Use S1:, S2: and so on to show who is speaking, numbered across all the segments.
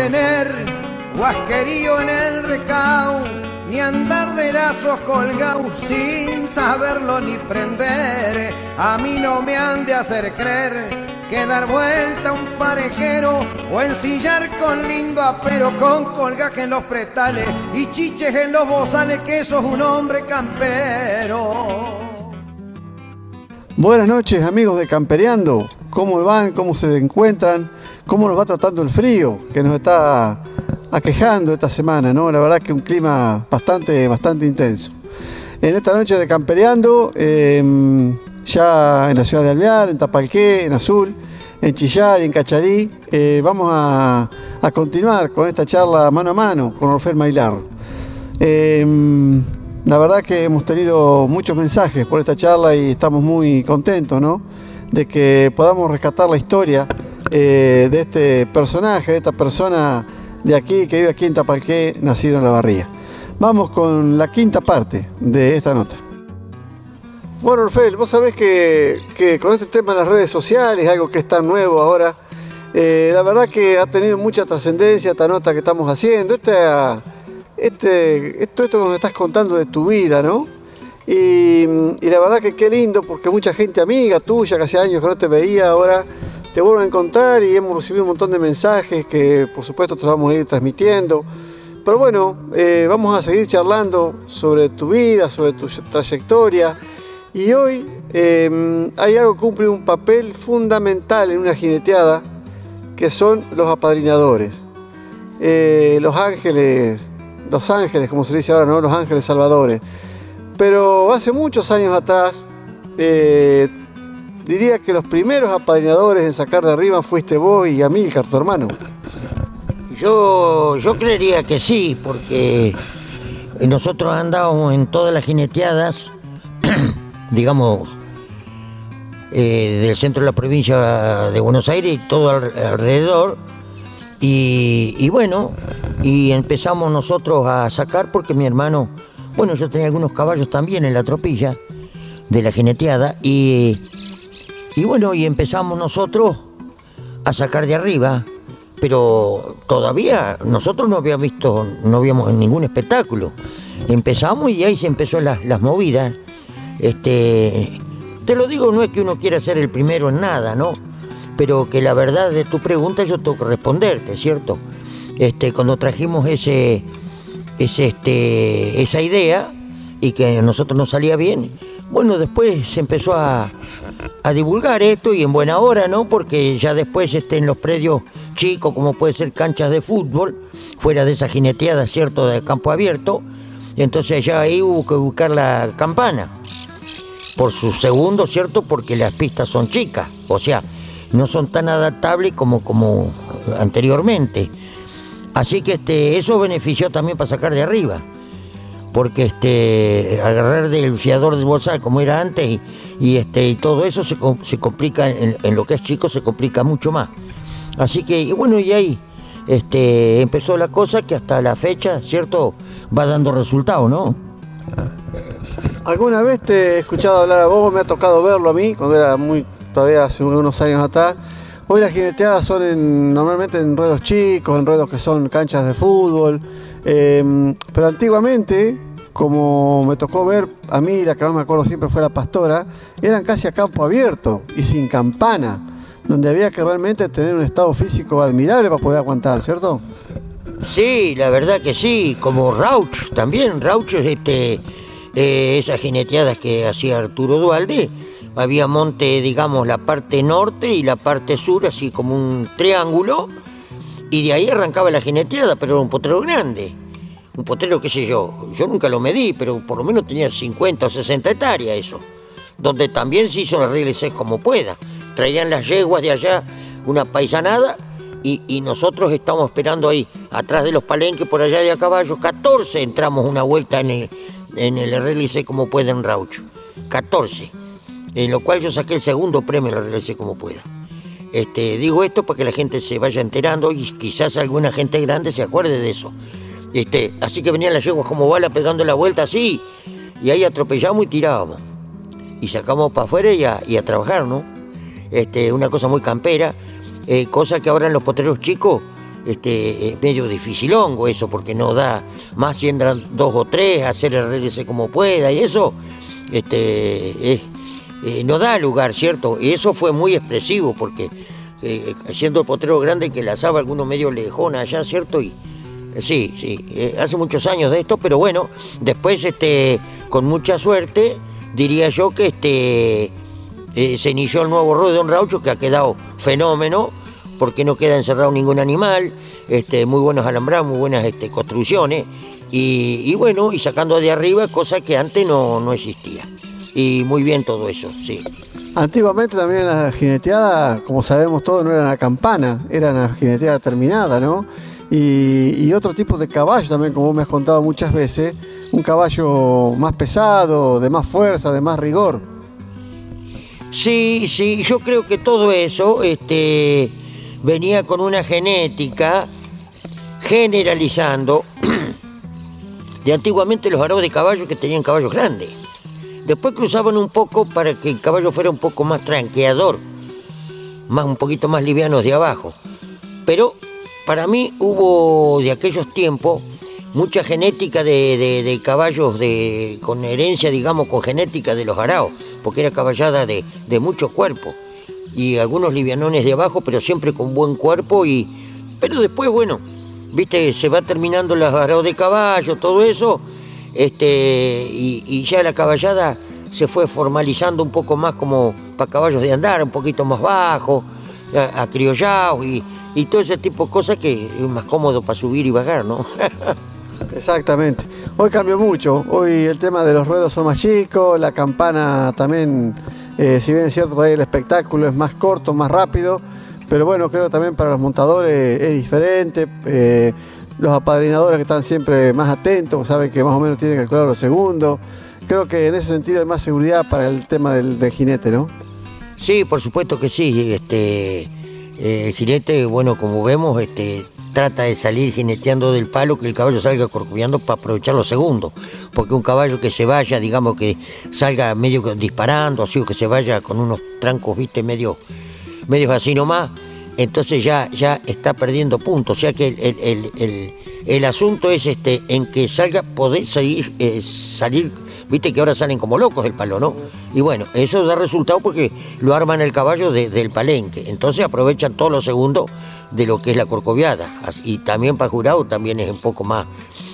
S1: tener guasquerío en el recao, ni andar de lazos colgados sin saberlo ni prender. A mí no me han de hacer creer que dar vuelta a un parejero o ensillar con lindo apero, con colgaje en los pretales y chiches en los bozales, que sos un hombre campero.
S2: Buenas noches, amigos de Campereando. ¿Cómo van? ¿Cómo se encuentran? ¿Cómo nos va tratando el frío que nos está aquejando esta semana, ¿no? La verdad que un clima bastante intenso. En esta noche de Campereando, ya en la ciudad de Alvear, en Tapalqué, en Azul, en Chillar y en Cacharí, vamos a continuar con esta charla mano a mano con Orfel Mailar. La verdad que hemos tenido muchos mensajes por esta charla y estamos muy contentos, ¿no?, de que podamos rescatar la historia de este personaje, de esta persona de aquí, que vive aquí en Tapalqué, nacido en La Barría. Vamos con la quinta parte de esta nota. Bueno, Orfel, vos sabés que con este tema de las redes sociales, algo que es tan nuevo ahora, la verdad que ha tenido mucha trascendencia esta nota que estamos haciendo, esto que nos estás contando de tu vida, ¿no? Y la verdad que qué lindo, porque mucha gente amiga tuya, que hace años que no te veía, ahora te vuelvo a encontrar y hemos recibido un montón de mensajes que por supuesto te los vamos a ir transmitiendo. Pero bueno, vamos a seguir charlando sobre tu vida, sobre tu trayectoria. Y hoy hay algo que cumple un papel fundamental en una jineteada, que son los apadrinadores. Los ángeles, como se dice ahora, ¿no? Los ángeles salvadores. Pero hace muchos años atrás, diría que los primeros apadrinadores en sacar de arriba fuiste vos y Amílcar, tu hermano.
S3: Yo creería que sí, porque nosotros andábamos en todas las jineteadas, digamos, del centro de la provincia de Buenos Aires y todo alrededor. Y bueno, y empezamos nosotros a sacar porque mi hermano, bueno, yo tenía algunos caballos también en la tropilla de la jineteada y bueno, y empezamos nosotros a sacar de arriba, pero todavía nosotros no habíamos ningún espectáculo. Empezamos y ahí se empezó las movidas. Te lo digo, no es que uno quiera ser el primero en nada, ¿no? Pero que la verdad de tu pregunta yo tengo que responderte, ¿cierto? Cuando trajimos esa idea y que a nosotros nos salía bien, bueno, después se empezó a divulgar esto y en buena hora, ¿no? Porque ya después en los predios chicos, como puede ser canchas de fútbol, fuera de esa jineteada, ¿cierto?, de campo abierto, entonces ya ahí hubo que buscar la campana por su segundo, ¿cierto?, porque las pistas son chicas, o sea, no son tan adaptables como anteriormente. Así que eso benefició también para sacar de arriba, porque agarrar del fiador del bolsal como era antes y todo eso se complica en lo que es chico, se complica mucho más. Así que, y bueno, y ahí empezó la cosa que hasta la fecha, ¿cierto?, va dando resultados, ¿no?
S2: ¿Alguna vez te he escuchado hablar a vos? Me ha tocado verlo a mí, cuando era todavía hace unos años atrás. Hoy las jineteadas son normalmente en ruedos chicos, en ruedos que son canchas de fútbol, pero antiguamente, como me tocó ver a mí, la que más me acuerdo siempre fue la Pastora, eran casi a campo abierto y sin campana, donde había que realmente tener un estado físico admirable para poder aguantar, ¿cierto?
S3: Sí, la verdad que sí, como Rauch también, Rauch esas jineteadas que hacía Arturo Duhalde, había monte, digamos, la parte norte y la parte sur, así como un triángulo, y de ahí arrancaba la jineteada, pero era un potrero grande, un potrero, qué sé yo nunca lo medí, pero por lo menos tenía 50 o 60 hectáreas eso, donde también se hizo arregles como pueda, traían las yeguas de allá, una paisanada, y nosotros estamos esperando ahí, atrás de los palenques por allá de a caballo, 14 entramos una vuelta en el RLC como pueda en Raucho, 14. En lo cual yo saqué el segundo premio, lo realicé como pueda. Digo esto para que la gente se vaya enterando y quizás alguna gente grande se acuerde de eso. Así que venían las yeguas como bala pegando la vuelta así, y ahí atropellamos y tirábamos. Y sacamos para afuera y a trabajar, ¿no? Una cosa muy campera, cosa que ahora en los potreros chicos es medio dificilongo eso, porque no da, más si entran 2 o 3, hacer el RDC como pueda, y eso no da lugar, ¿cierto? Y eso fue muy expresivo, porque siendo el potrero grande que lanzaba algunos medios lejona allá, ¿cierto? Y sí, hace muchos años de esto, pero bueno, después con mucha suerte, diría yo que se inició el nuevo ruedo de Don Raucho, que ha quedado fenómeno, porque no queda encerrado ningún animal, muy buenos alambrados, muy buenas construcciones, y bueno, y sacando de arriba, cosa que antes no existía. Y muy bien todo eso, sí.
S2: Antiguamente también la jineteada, como sabemos todos, no era una campana, era una jineteada terminada, ¿no? Y otro tipo de caballo también, como vos me has contado muchas veces, un caballo más pesado, de más fuerza, de más rigor.
S3: Sí, yo creo que todo eso venía con una genética generalizando de antiguamente los araos de caballos que tenían caballos grandes. Después cruzaban un poco para que el caballo fuera un poco más tranqueador, un poquito más liviano de abajo. Pero para mí hubo de aquellos tiempos mucha genética de caballos con herencia, digamos, con genética de los araos, porque era caballada de mucho cuerpo. Y algunos livianones de abajo, pero siempre con buen cuerpo. Pero después, bueno, viste, se va terminando los araos de caballo, todo eso. Y ya la caballada se fue formalizando un poco más como para caballos de andar, un poquito más bajo, acriollados y todo ese tipo de cosas que es más cómodo para subir y bajar, ¿no?
S2: Exactamente. Hoy cambió mucho. Hoy el tema de los ruedos son más chicos, la campana también, si bien es cierto, por ahí el espectáculo es más corto, más rápido, pero bueno, creo que también para los montadores es diferente. Los apadrinadores que están siempre más atentos, saben que más o menos tienen que calcular los segundos. Creo que en ese sentido hay más seguridad para el tema del jinete, ¿no?
S3: Sí, por supuesto que sí. El jinete, bueno, como vemos, trata de salir jineteando del palo, que el caballo salga corcoviando para aprovechar los segundos. Porque un caballo que se vaya, digamos, que salga medio disparando, así, o que se vaya con unos trancos, viste, medios así nomás, entonces ya está perdiendo puntos. O sea que el asunto es en que poder salir, viste que ahora salen como locos el palo, ¿no? Y bueno, eso da resultado porque lo arman el caballo del palenque. Entonces aprovechan todos los segundos de lo que es la corcoviada. Y también para el jurado también es un poco más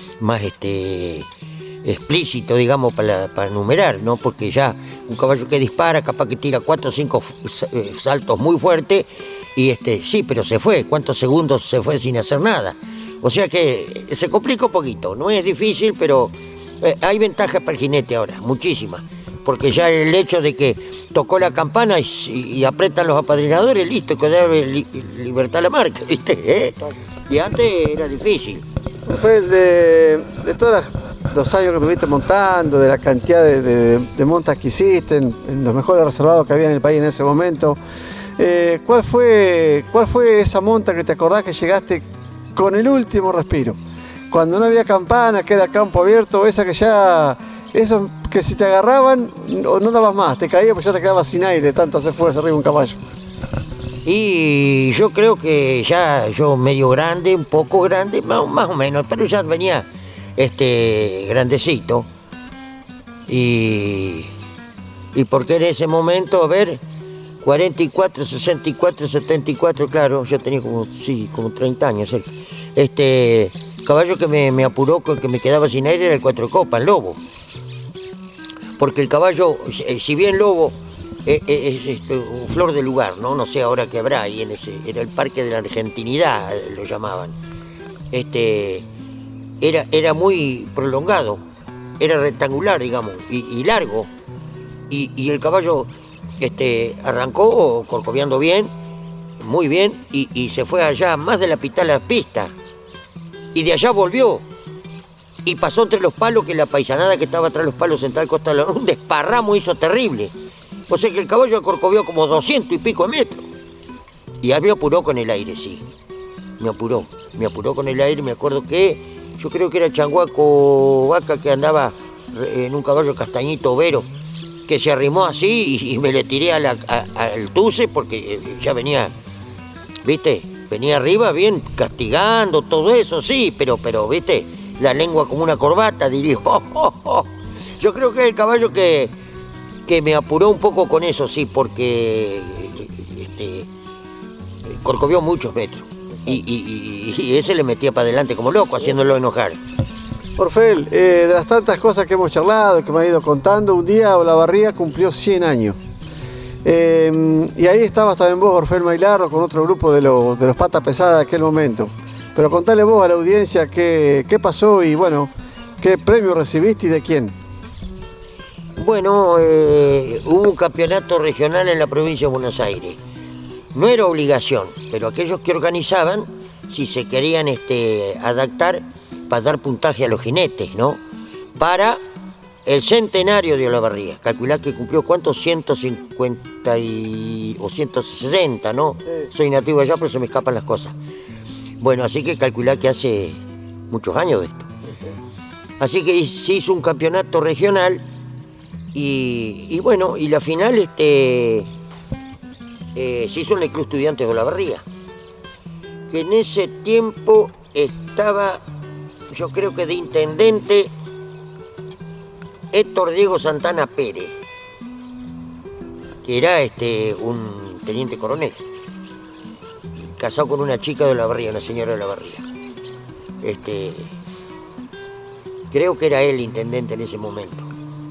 S3: explícito, digamos, para numerar, ¿no? Porque ya un caballo que dispara, capaz que tira 4 o 5 saltos muy fuertes, y sí, pero se fue. ¿Cuántos segundos se fue sin hacer nada? O sea que se complica un poquito. No es difícil, pero hay ventajas para el jinete ahora, muchísimas. Porque ya el hecho de que tocó la campana y apretan los apadrinadores, listo, que debe libertad a la marca, ¿viste? Y antes era difícil.
S2: Fue de todos los años que estuviste montando, de la cantidad de montas que hiciste, en los mejores reservados que había en el país en ese momento. ¿Cuál fue esa monta que te acordás que llegaste con el último respiro? Cuando no había campana, que era campo abierto, esa que ya... Eso que si te agarraban no dabas más, te caías pues ya te quedabas sin aire, tanto hacer fuerza arriba un caballo.
S3: Y yo creo que ya yo medio grande, un poco grande, más o menos, pero ya venía grandecito. Y porque en ese momento, a ver, 44, 64, 74, claro, yo tenía como 30 años. Caballo que me apuró, que me quedaba sin aire, era el Cuatro Copas, el Lobo. Porque el caballo, si bien Lobo es un flor de lugar, no sé ahora qué habrá, y era el Parque de la Argentinidad, lo llamaban. Era muy prolongado, era rectangular, digamos, y largo. Y el caballo arrancó corcoviando bien, muy bien, y se fue allá, más de la mitad de la pista. Y de allá volvió. Y pasó entre los palos, que la paisanada que estaba atrás de los palos sentada al costado, un desparramo hizo terrible. O sea que el caballo corcovió como 200 y pico de metros. Y ahí me apuró con el aire, sí. Me apuró con el aire. Me acuerdo que yo creo que era Changuaco Vaca, que andaba en un caballo castañito overo, que se arrimó así y me le tiré al tuce porque ya venía, ¿viste? venía arriba bien castigando todo eso, sí, pero viste, la lengua como una corbata, diría. Yo creo que es el caballo que me apuró un poco con eso, sí, porque corcovió muchos metros. Y ese le metía para adelante como loco, haciéndolo enojar.
S2: Orfel, de las tantas cosas que hemos charlado, que me ha ido contando, un día Olavarría cumplió 100 años. Y ahí estabas también vos, Orfel Mailardo, con otro grupo de los Patas Pesadas de aquel momento. Pero contale vos a la audiencia qué pasó y bueno, qué premio recibiste y de quién.
S3: Bueno, hubo un campeonato regional en la provincia de Buenos Aires. No era obligación, pero aquellos que organizaban, si se querían adaptar para dar puntaje a los jinetes, ¿no? Para el centenario de Olavarría. Calculá que cumplió, ¿cuántos? 150 o 160, ¿no? Sí. Soy nativo allá, pero se me escapan las cosas. Bueno, así que calculá que hace muchos años de esto. Así que se hizo un campeonato regional y bueno, y la final se hizo en el Club Estudiantes de Olavarría, que en ese tiempo estaba, yo creo que de intendente, Héctor Diego Santana Pérez, que era un teniente coronel, casado con una chica de Olavarría, una señora de Olavarría. Creo que era él intendente en ese momento.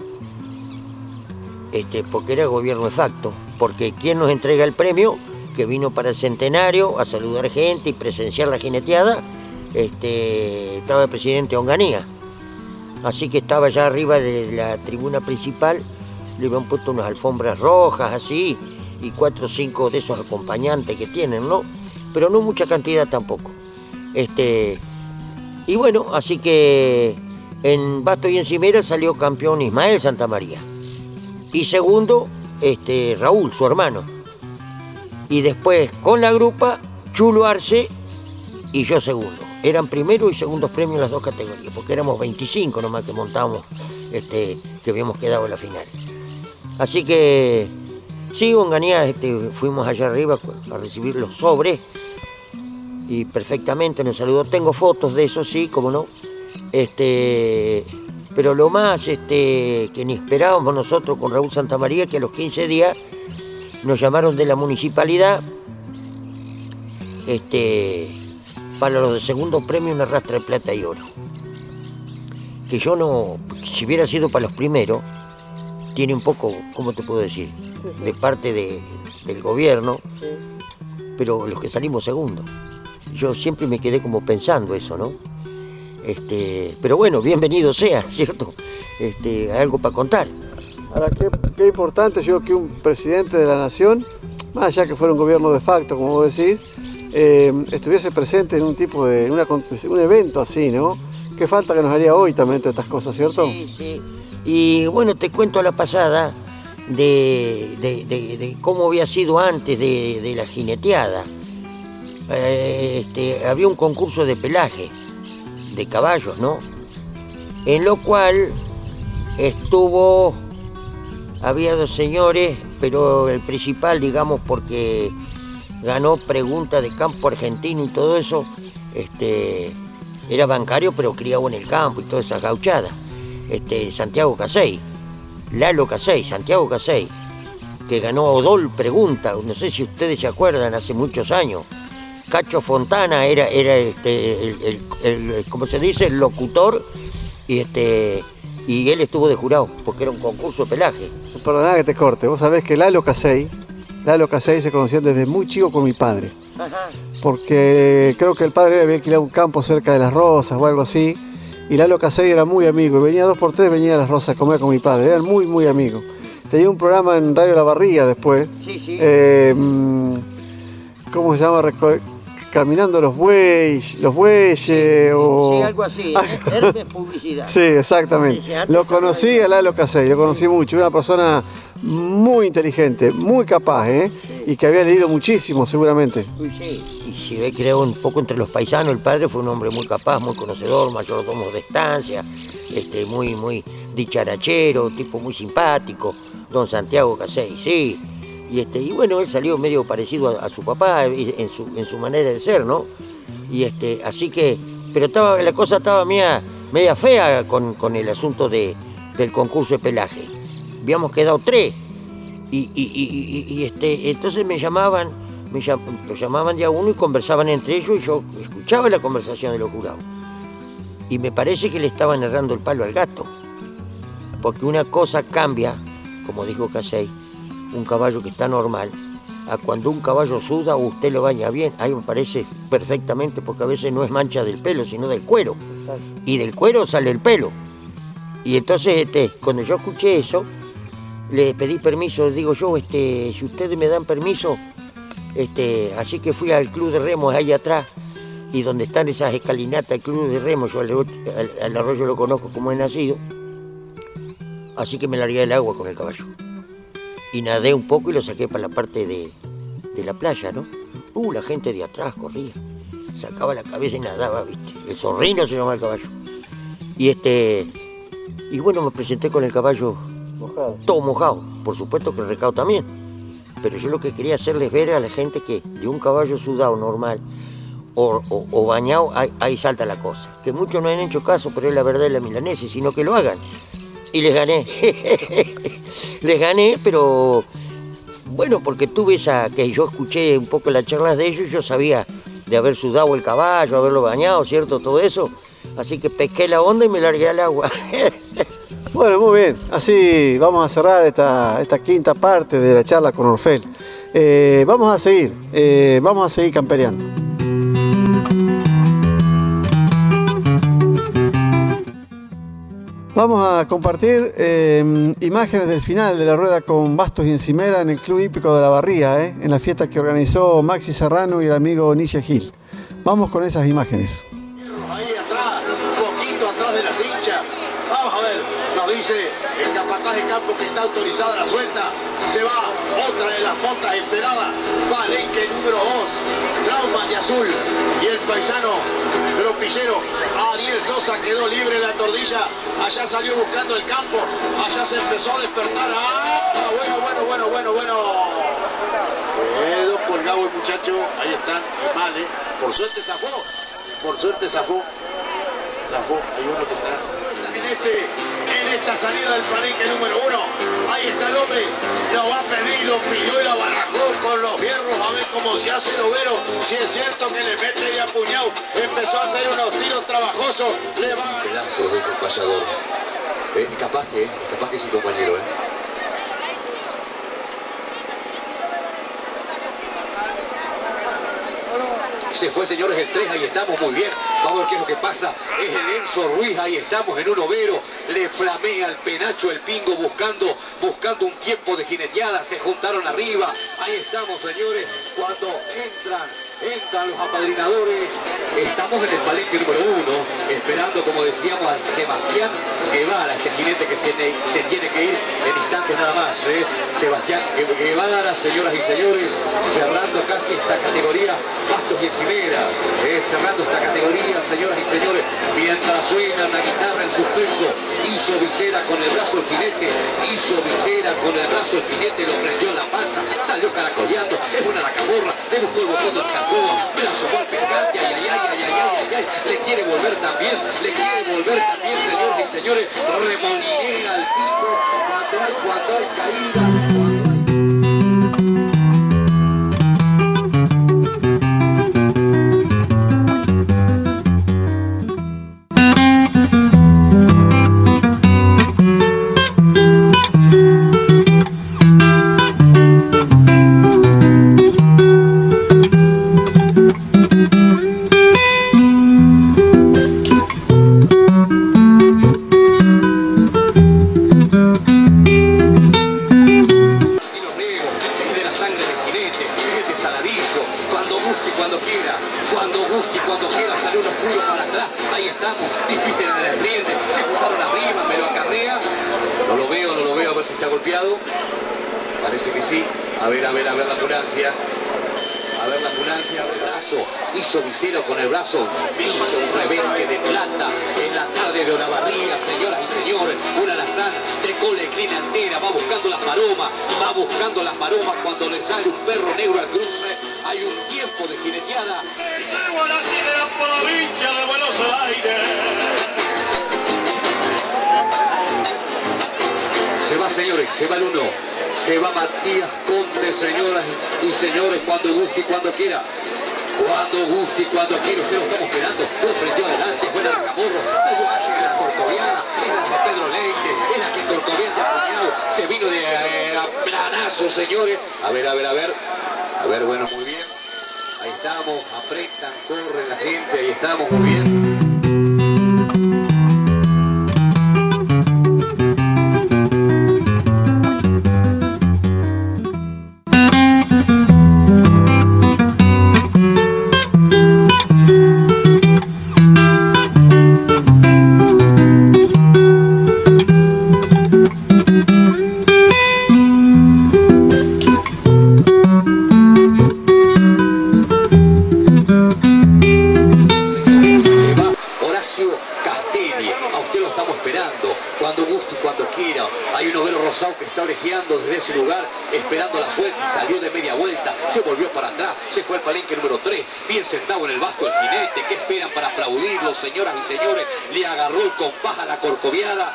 S3: Porque era gobierno de facto, porque quien nos entrega el premio, que vino para el centenario a saludar gente y presenciar la jineteada, estaba el presidente Onganía. Así que estaba allá arriba de la tribuna principal, le habían puesto unas alfombras rojas así, y 4 o 5 de esos acompañantes que tienen, ¿no? Pero no mucha cantidad tampoco. Y bueno, así que en Basto y Encimera salió campeón Ismael Santamaría. Y segundo, Raúl, su hermano. Y después, con la grupa, Chulo Arce y yo segundo. Eran primeros y segundos premios en las 2 categorías, porque éramos 25 nomás que montábamos, que habíamos quedado en la final. Así que, sí, Onganía, fuimos allá arriba a recibir los sobres y perfectamente nos saludó. Tengo fotos de eso, sí, como no. Pero lo más que ni esperábamos nosotros con Raúl Santamaría, que a los 15 días nos llamaron de la municipalidad para los de segundo premio una rastra de plata y oro. Que yo no, si hubiera sido para los primeros, tiene un poco, ¿cómo te puedo decir? Sí. De parte del gobierno, sí. Pero los que salimos segundo. Yo siempre me quedé como pensando eso, ¿no? Pero bueno, bienvenido sea, ¿cierto? Hay algo para contar.
S2: Ahora, qué importante, yo creo que un presidente de la nación, más allá que fuera un gobierno de facto, como vos decís, estuviese presente en un tipo de, un evento así, ¿no? Qué falta que nos haría hoy también todas estas cosas, ¿cierto?
S3: Sí, sí. Y bueno, te cuento a la pasada de cómo había sido antes de la jineteada. Había un concurso de pelaje de caballos, ¿no? En lo cual había 2 señores, pero el principal, digamos, porque ganó pregunta de campo argentino y todo eso, era bancario, pero criado en el campo y todas esas gauchadas. Santiago Casey, Lalo Casey, Santiago Casey, que ganó Odol Pregunta, no sé si ustedes se acuerdan, hace muchos años. Cacho Fontana era ¿cómo se dice? El locutor, y él estuvo de jurado, porque era un concurso de pelaje.
S2: Perdona que te corte, vos sabés que Lalo Casey se conocía desde muy chico con mi padre. Ajá. Porque creo que el padre había alquilado un campo cerca de Las Rosas o algo así, y Lalo Casey era muy amigo, y venía 2 por 3, venía a Las Rosas a comer con mi padre, eran muy, muy amigos. Tenía un programa en Radio La Barría después.
S3: Sí, sí.
S2: ¿Cómo se llama? Caminando los bueyes, o...
S3: Sí, algo así, Hermes Publicidad.
S2: Sí, exactamente. Lo conocí a Lalo Casey, lo conocí mucho, una persona muy inteligente, muy capaz, Sí. Y que había leído muchísimo, seguramente.
S3: Sí, y si ve, creo, un poco entre los paisanos, el padre fue un hombre muy capaz, muy conocedor, mayordomo de estancia, muy dicharachero, tipo muy simpático, don Santiago Casey, sí. Y bueno, él salió medio parecido a su papá en su manera de ser, ¿no? Así que, pero la cosa estaba media fea con el asunto del concurso de pelaje. Habíamos quedado 3. Entonces lo llamaban de a uno y conversaban entre ellos, y yo escuchaba la conversación de los jurados. Y me parece que le estaban errando el palo al gato. Porque una cosa cambia, como dijo Casey, un caballo que está normal, a cuando un caballo suda o usted lo baña bien. Ahí me parece perfectamente, porque a veces no es mancha del pelo, sino del cuero. Exacto. Y del cuero sale el pelo. Y entonces, cuando yo escuché eso, le pedí permiso, digo yo, si ustedes me dan permiso, así que fui al club de remos ahí atrás, y donde están esas escalinatas del club de remos, yo al arroyo lo conozco como he nacido, así que me largué al agua con el caballo. Y nadé un poco y lo saqué para la parte de la playa, ¿no? La gente de atrás corría, sacaba la cabeza y nadaba, ¿viste? El zorrino se llamaba el caballo. Y bueno, me presenté con el caballo mojado. Todo mojado, por supuesto que el recado también. Pero yo lo que quería hacerles ver a la gente que de un caballo sudado normal o bañado, ahí salta la cosa. Que muchos no han hecho caso, pero es la verdad de la milanesa, sino que lo hagan. Y les gané. Les gané, pero bueno, porque tuve que yo escuché un poco las charlas de ellos, yo sabía de haber sudado el caballo, haberlo bañado, ¿cierto? Todo eso. Así que pesqué la onda y me largué al agua.
S2: Bueno, muy bien. Así vamos a cerrar esta quinta parte de la charla con Orfel. Vamos a seguir campereando. Vamos a compartir imágenes del final de la rueda con bastos y encimera en el Club Hípico de la Barría, en la fiesta que organizó Maxi Serrano y el amigo Nietzsche Gil. Vamos con esas imágenes.
S4: Ahí atrás, poquito atrás de la cincha. Vamos a ver, nos dice el capataz de campo que está autorizada la suelta. Se va otra de las montas esperadas. Palenque número 2, Trauma de azul. Y el paisano tropillero Ariel Sosa quedó libre en la tordilla. Allá salió buscando el campo. Allá se empezó a despertar. Bueno. Quedó colgado el muchacho. Ahí están, mal, ¿eh? Por suerte zafó. Hay uno que está en esta salida del palenque número 1. Ahí está el hombre, lo va a pedir, lo pidió y lo barajó con los fierros a ver cómo se hace el overo. Si es cierto que le mete y a puñado, empezó a hacer unos tiros trabajosos, le va a...
S5: Pedazos de esos payadores. Capaz que es su compañero, Se fue, señores, el 3, ahí estamos, muy bien. Vamos a ver qué es lo que pasa. Es el Enzo Ruiz, ahí estamos en un overo. Le flamea el penacho, el pingo, buscando un tiempo de jineteada. Se juntaron arriba. Ahí estamos, señores. Cuando entran los apadrinadores. Estamos en el palenque número 1, esperando, como decíamos, a Sebastián Guevara, este jinete que se tiene que ir en instantes nada más. Sebastián Guevara, señoras y señores, cerrando casi esta categoría, bastos y encimera, cerrando esta categoría, señoras y señores, mientras suena la guitarra en suspenso, hizo visera con el brazo el jinete, lo prendió en la panza, salió caracoleando, es buena la camorra, le buscó el botón del carcón, me la asomó al pescante, ay, le quiere volver también, señores y señores, remolinera al pico, cuando hay caída. Parece que sí. A ver la ambulancia. Hizo visero con el brazo, hizo un rebenque de plata en la tarde de Olavarría, señoras y señores, un alazán de cola inclina entera, va buscando las maromas, va va buscando las maromas cuando le sale un perro negro al cruce. Hay un tiempo de jineteada.
S6: Llegó a la de la provincia de Buenos Aires.
S5: Se va, señores, se va el 1. Se va Matías Conte, señoras y señores, cuando guste y cuando quiera. Cuando guste y cuando quiera, usted lo estamos esperando. Lo prendió adelante, fue el Camorro, salió a llegar la corcoviana, es la de Pedro Leite, es la que corcoviana de Puñado, se vino de planazo, señores. A ver. A ver, bueno, muy bien. Ahí estamos, apretan, corren la gente, ahí estamos, muy bien. Que está orejeando desde ese lugar, esperando la suelta y salió de media vuelta, se volvió para atrás, se fue al palenque número 3, bien sentado en el basto el jinete. ¿Qué esperan para aplaudirlo, señoras y señores? Le agarró el compás a la corcoviada,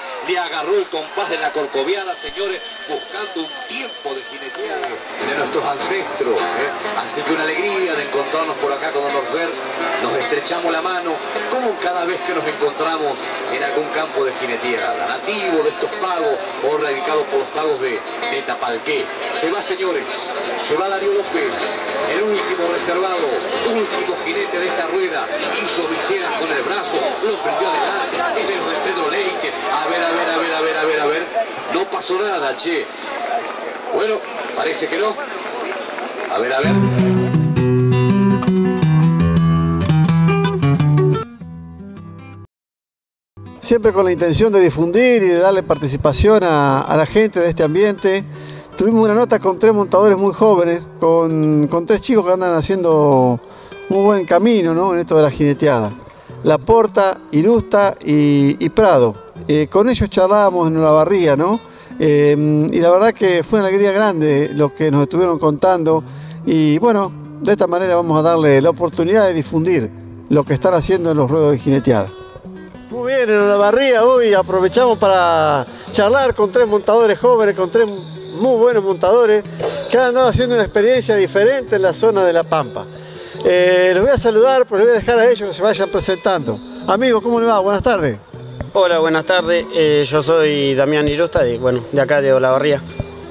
S5: señores, buscando un tiempo de jineteada de nuestros ancestros, Así que una alegría de encontrarnos por acá con Don Orfer. Nos estrechamos la mano, como cada vez que nos encontramos en algún campo de jineteada, nativo de estos pagos o radicado por los pagos de Tapalqué. Se va, señores, se va Darío López, el último reservado, último jinete de esta rueda. Hizo visera con el brazo, lo prendió adelante, es de los de Pedro Leite. A ver. No pasó nada, che. Bueno, parece que no. A ver.
S2: Siempre con la intención de difundir y de darle participación a la gente de este ambiente. Tuvimos una nota con 3 montadores muy jóvenes, con 3 chicos que andan haciendo muy buen camino, ¿no?, en esto de la jineteada. Laporta, Irusta y Prado. Con ellos charlábamos en Olavarría, ¿no? Y la verdad que fue una alegría grande lo que nos estuvieron contando. Y bueno, de esta manera vamos a darle la oportunidad de difundir lo que están haciendo en los ruedos de jineteada. Muy bien, en Olavarría hoy aprovechamos para charlar con 3 montadores jóvenes, con 3 muy buenos montadores que han andado haciendo una experiencia diferente en la zona de La Pampa. Los voy a saludar, pero les voy a dejar a ellos que se vayan presentando. Amigo, ¿cómo le va? Buenas tardes.
S7: Hola, buenas tardes. Yo soy Damián Irusta, de acá de Olavarría.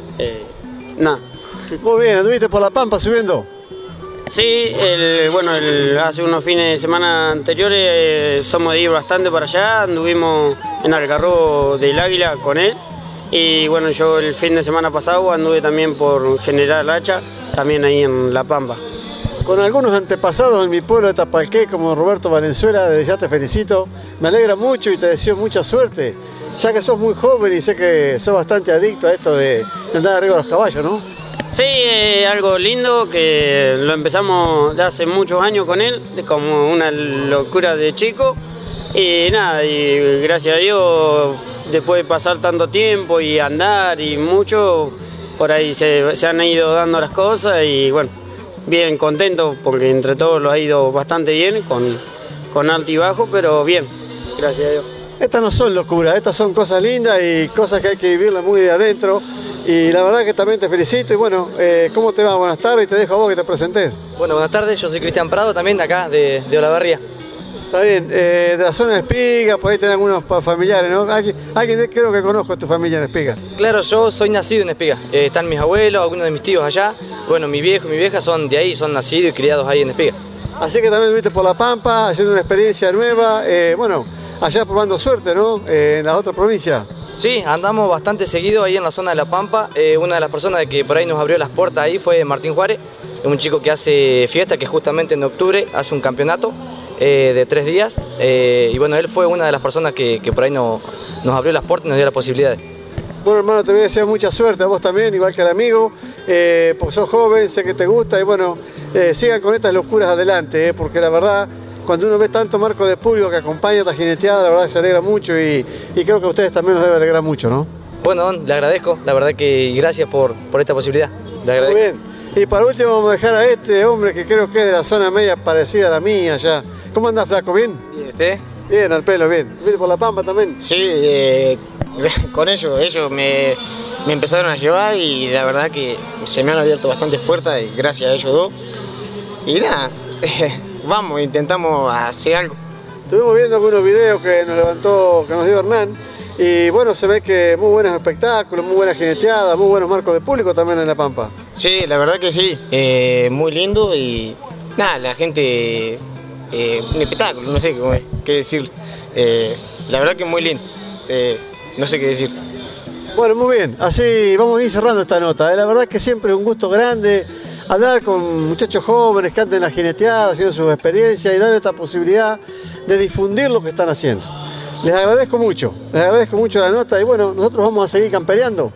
S2: Muy bien, ¿anduviste por La Pampa subiendo?
S7: Sí, hace unos fines de semana anteriores somos de ir bastante para allá, anduvimos en Algarrobo del Águila con él. Y bueno, yo el fin de semana pasado anduve también por General Hacha, también ahí en La Pampa.
S2: Con algunos antepasados en mi pueblo de Tapalqué, como Roberto Valenzuela, desde ya te felicito. Me alegra mucho y te deseo mucha suerte, ya que sos muy joven y sé que sos bastante adicto a esto de andar arriba de los caballos, ¿no?
S7: Sí, algo lindo que lo empezamos de hace muchos años con él, como una locura de chico. Y nada, y gracias a Dios, después de pasar tanto tiempo y andar y mucho, por ahí se han ido dando las cosas y bueno, bien contento porque entre todos lo ha ido bastante bien, con alto y bajo, pero bien, gracias a Dios.
S2: Estas no son locuras, estas son cosas lindas y cosas que hay que vivirlas muy de adentro. Y la verdad que también te felicito y bueno, ¿cómo te va? Buenas tardes y te dejo a vos que te presentes.
S8: Bueno, buenas tardes, yo soy Cristian Prado, también de acá, de Olavarría.
S2: Está bien, de la zona de Espiga, por ahí tenés algunos familiares, ¿no? Alguien creo que conozco a tu familia en Espiga.
S8: Claro, yo soy nacido en Espiga, están mis abuelos, algunos de mis tíos allá. Bueno, mi viejo y mi vieja son de ahí, son nacidos y criados ahí en Espiga.
S2: Así que también viste por La Pampa, haciendo una experiencia nueva, bueno, allá probando suerte, ¿no? En las otras provincias.
S8: Sí, andamos bastante seguido ahí en la zona de La Pampa. Una de las personas que por ahí nos abrió las puertas ahí fue Martín Juárez, un chico que hace fiesta, que justamente en octubre hace un campeonato de 3 días. Y bueno, él fue una de las personas que por ahí nos abrió las puertas y nos dio las posibilidades.
S2: Bueno, hermano, te voy a desear mucha suerte a vos también, igual que al amigo, porque sos joven, sé que te gusta y bueno, sigan con estas locuras adelante, porque la verdad, cuando uno ve tanto marco de público que acompaña esta jineteada, la verdad que se alegra mucho y creo que a ustedes también nos debe alegrar mucho, ¿no?
S8: Bueno, Don, le agradezco, la verdad que gracias por esta posibilidad. Le agradezco.
S2: Muy bien. Y para último vamos a dejar a este hombre que creo que es de la zona media parecida a la mía ya. ¿Cómo anda, flaco? ¿Bien?
S9: ¿Y usted?
S2: Bien, al pelo, bien. ¿Viene por La Pampa también?
S9: Sí, con ellos me empezaron a llevar y la verdad que se me han abierto bastantes puertas y gracias a ellos dos. Y nada, vamos, intentamos hacer algo.
S2: Estuvimos viendo algunos videos que nos dio Hernán. Y bueno, se ve que muy buenos espectáculos, muy buenas jineteadas, muy buenos marcos de público también en La Pampa.
S9: Sí, la verdad que sí, muy lindo y nada, la gente, un espectáculo, no sé qué decir. La verdad que muy lindo, no sé qué decir.
S2: Bueno, muy bien, así vamos a ir cerrando esta nota. La verdad que siempre es un gusto grande hablar con muchachos jóvenes que anden en la jineteada, haciendo sus experiencias y darle esta posibilidad de difundir lo que están haciendo. Les agradezco mucho la nota y bueno, nosotros vamos a seguir campereando.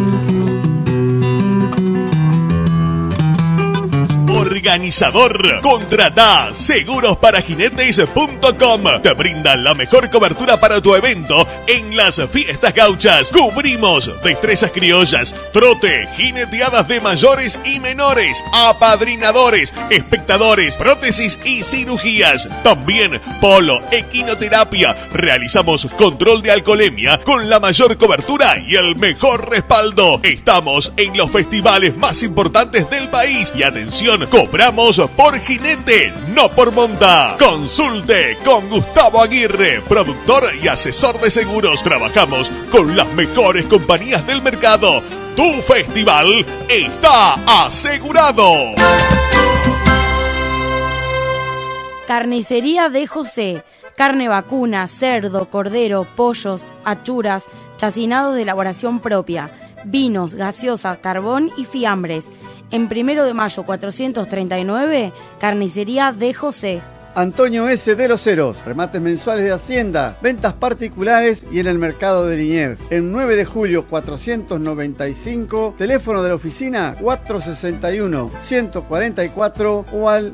S10: Organizador. Contratá segurosParaJinetes.com. Te brinda la mejor cobertura para tu evento en las fiestas gauchas. Cubrimos destrezas criollas, trote, jineteadas de mayores y menores, apadrinadores, espectadores, prótesis y cirugías. También polo, equinoterapia. Realizamos control de alcoholemia con la mayor cobertura y el mejor respaldo. Estamos en los festivales más importantes del país y atención, cobramos por jinete, no por monta. Consulte con Gustavo Aguirre, productor y asesor de seguros. Trabajamos con las mejores compañías del mercado. Tu festival está asegurado.
S11: Carnicería de José. Carne vacuna, cerdo, cordero, pollos, achuras, chacinados de elaboración propia, vinos, gaseosa, carbón y fiambres. En 1 de Mayo 439, Carnicería de José.
S1: Antonio S. de los Heros, remates mensuales de Hacienda, ventas particulares y en el mercado de Liniers. En 9 de julio 495, teléfono de la oficina 461-144 o al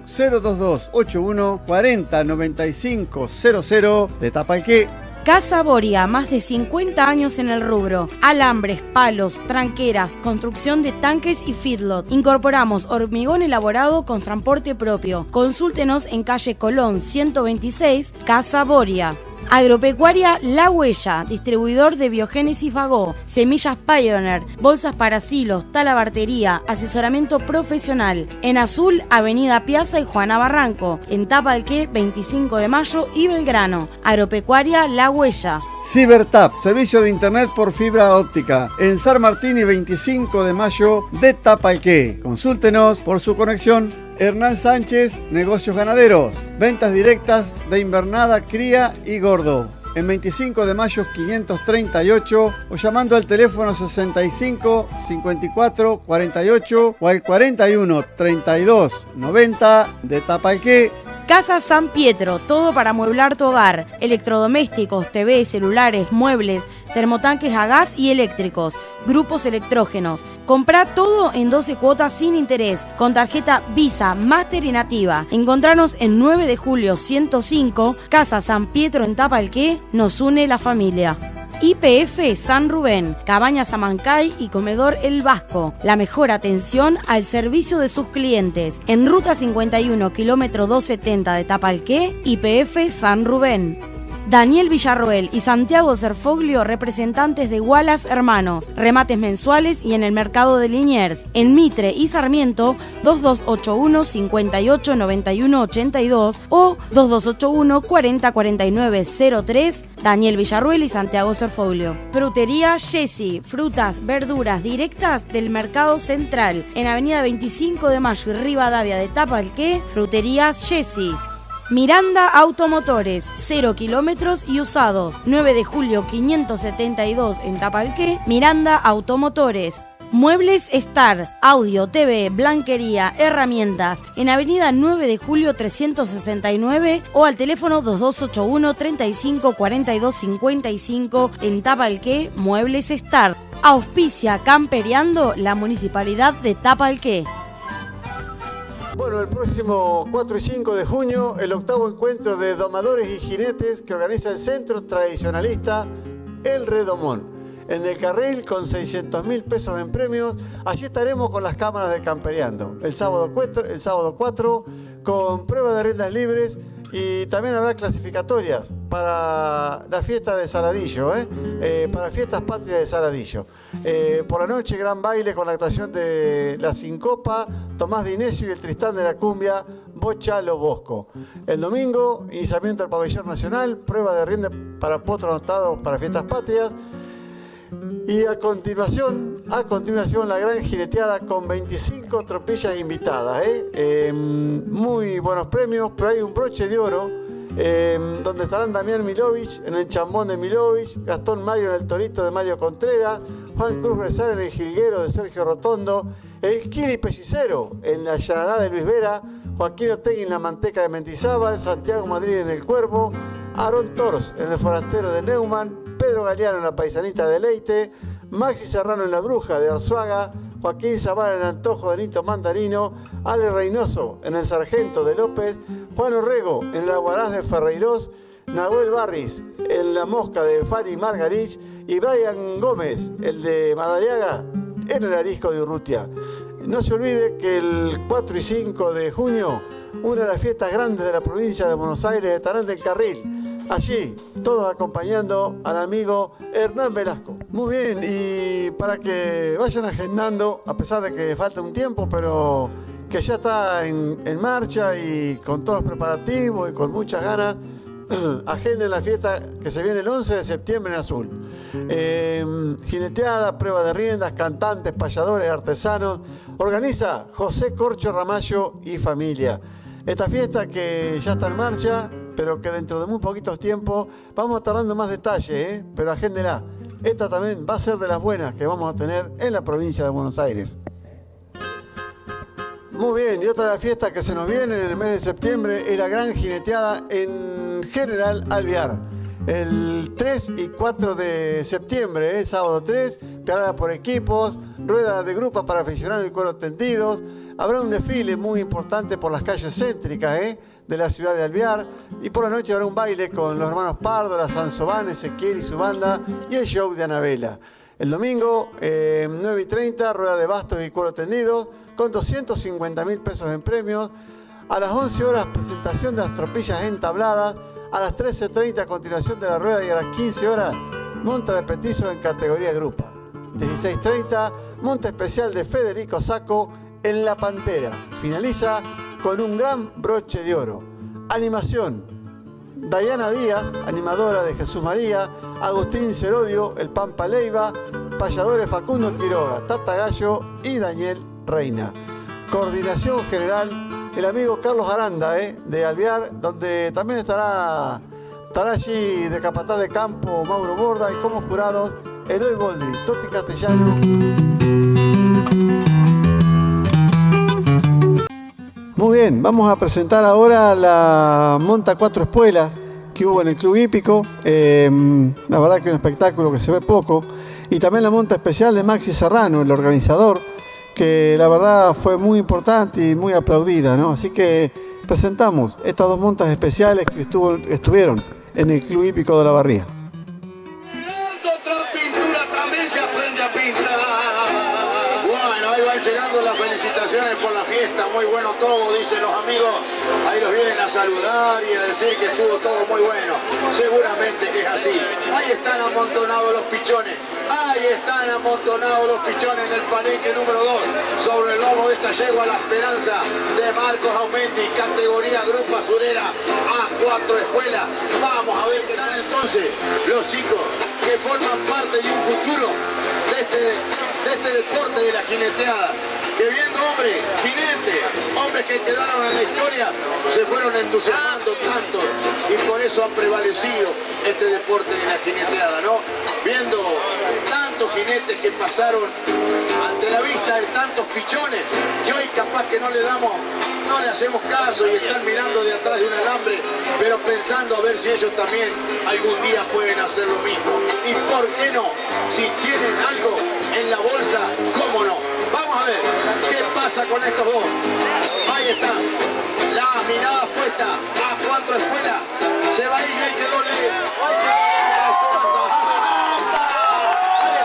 S1: 02281 40 95 00 de Tapalqué.
S11: Casa Boria, más de 50 años en el rubro. Alambres, palos, tranqueras, construcción de tanques y feedlot. Incorporamos hormigón elaborado con transporte propio. Consúltenos en calle Colón 126, Casa Boria. Agropecuaria La Huella, distribuidor de Biogénesis Bagó, semillas Pioneer, bolsas para silos, talabartería, asesoramiento profesional. En Azul, Avenida Piazza y Juana Barranco. En Tapalqué, 25 de Mayo y Belgrano. Agropecuaria La Huella.
S1: CiberTap, servicio de internet por fibra óptica. En San Martín y 25 de Mayo de Tapalqué. Consúltenos por su conexión. Hernán Sánchez, negocios ganaderos. Ventas directas de invernada, cría y gordo. En 25 de Mayo 538 o llamando al teléfono 65 54 48 o al 41 32 90 de Tapalqué.
S11: Casa San Pietro, todo para amueblar tu hogar, electrodomésticos, TV, celulares, muebles, termotanques a gas y eléctricos, grupos electrógenos. Comprá todo en 12 cuotas sin interés, con tarjeta Visa, Master y Nativa. Encontranos en 9 de julio 105, Casa San Pietro en Tapalqué, nos une la familia. YPF San Rubén, Cabaña Samancay y Comedor El Vasco. La mejor atención al servicio de sus clientes. En Ruta 51, kilómetro 270 de Tapalqué, YPF San Rubén. Daniel Villarroel y Santiago Serfoglio, representantes de Wallace Hermanos. Remates mensuales y en el mercado de Liniers. En Mitre y Sarmiento, 2281 58 91 82 o 2281 40 49 03. Daniel Villarroel y Santiago Serfoglio. Frutería Jessy, frutas, verduras directas del Mercado Central. En Avenida 25 de Mayo y Rivadavia de Tapalqué, Fruterías Jessy. Miranda Automotores, 0 kilómetros y usados. 9 de julio 572 en Tapalqué, Miranda Automotores. Muebles Star, audio, TV, blanquería, herramientas. En Avenida 9 de julio 369 o al teléfono 2281 35 42 55 en Tapalqué, Muebles Star. Auspicia Campereando la Municipalidad de Tapalqué.
S2: Bueno, el próximo 4 y 5 de junio, el octavo encuentro de domadores y jinetes que organiza el Centro Tradicionalista El Redomón. en el carril con 600.000 pesos en premios. Allí estaremos con las cámaras de Campereando. El sábado 4 con prueba de riendas libres y también habrá clasificatorias para la fiesta de Saladillo, para Fiestas Patrias de Saladillo. Por la noche, gran baile con la actuación de La Sincopa, Tomás de Inesio y el Tristán de la Cumbia, Bochalo Bosco. El domingo, iniciamiento del Pabellón Nacional, prueba de rienda para potros anotados para Fiestas Patrias. Y a continuación la gran jineteada con 25 tropillas invitadas. Muy buenos premios, pero hay un broche de oro donde estarán Damián Milovich en el chambón de Milovich, Gastón Mario en el torito de Mario Contreras, Juan Cruz Bresal en el jilguero de Sergio Rotondo, el Kiri Pellicero en la llanará de Luis Vera, Joaquín Otegui en la manteca de Mendizábal, Santiago Madrid en el Cuervo, Aarón Tors en el forastero de Neumann, Pedro Galeano en la paisanita de Leite, Maxi Serrano en la bruja de Arzuaga, Joaquín Zavala en el antojo de Nito Mandarino, Ale Reynoso en el sargento de López, Juan Orrego en el aguaraz de Ferreirós, Nahuel Barris en la mosca de Fari Margarich y Brian Gómez, el de Madariaga, en el arisco de Urrutia. No se olvide que el 4 y 5 de junio, una de las fiestas grandes de la provincia de Buenos Aires estarán del carril. Allí, todos acompañando al amigo Hernán Velasco. Muy bien, y para que vayan agendando, a pesar de que falta un tiempo, pero que ya está en marcha y con todos los preparativos y con muchas ganas, agenden la fiesta que se viene el 11 de septiembre en Azul. Jineteada, prueba de riendas, cantantes, payadores, artesanos. Organiza José Corcho Ramallo y familia. Esta fiesta que ya está en marcha, pero que dentro de muy poquitos tiempos vamos a estar dando más detalles, pero agéndela. Esta también va a ser de las buenas que vamos a tener en la provincia de Buenos Aires. Muy bien, y otra de las fiestas que se nos viene en el mes de septiembre es la gran jineteada en General Alvear. El 3 y 4 de septiembre, sábado 3, parada por equipos, rueda de grupa para aficionados y cueros tendidos. Habrá un desfile muy importante por las calles céntricas de la ciudad de Alvear. Y por la noche habrá un baile con los hermanos Pardo, la Sansován, Ezequiel y su banda y el show de Anabela. El domingo, 9 y 30, rueda de bastos y cueros tendidos con 250.000 pesos en premios. A las 11 horas, presentación de las tropillas entabladas. A las 13:30, continuación de la rueda y a las 15 horas, monta de petizos en categoría grupa. 16:30, monta especial de Federico Sacco en La Pantera. Finaliza con un gran broche de oro. Animación: Dayana Díaz, animadora de Jesús María, Agustín Cerodio, el Pampa Leiva, payadores Facundo Quiroga, Tata Gallo y Daniel Reina. Coordinación general, el amigo Carlos Aranda, de Alvear, donde también estará allí de capataz de campo Mauro Borda y como jurados Eloy Boldri, Toti Castellano. Muy bien, vamos a presentar ahora la Monta 4 Espuelas que hubo en el Club Hípico. La verdad que es un espectáculo que se ve poco. Y también la monta especial de Maxi Serrano, el organizador, que la verdad fue muy importante y muy aplaudida, ¿no? Así que presentamos estas dos montas especiales que estuvieron en el Club Hípico de La Barría.
S4: Bueno, ahí van llegando las felicitaciones por la fiesta, muy bueno todo, dicen los amigos, ahí los vienen a saludar y a decir que estuvo todo muy bueno, seguramente que es así. Ahí están amontonados los pichones, en el palenque número 2, sobre el lomo de esta yegua La Esperanza de Marcos Aumendi, categoría Grupo Azurera A4 Escuela. Vamos a ver qué tal entonces los chicos que forman parte de un futuro de este deporte de la jineteada, que viendo hombres que quedaron en la historia, se fueron entusiasmando tanto y por eso han prevalecido este deporte de la jineteada, ¿no? Viendo tantos jinetes que pasaron ante la vista de tantos pichones, que hoy capaz que no le hacemos caso y están mirando de atrás de un alambre, pero pensando a ver si ellos también algún día pueden hacer lo mismo. Y por qué no, si tienen algo en la bolsa, cómo no. Vamos a ver qué pasa con estos dos. Ahí están, la mirada puesta a 4 Escuela. Se va ahí, ahí quedó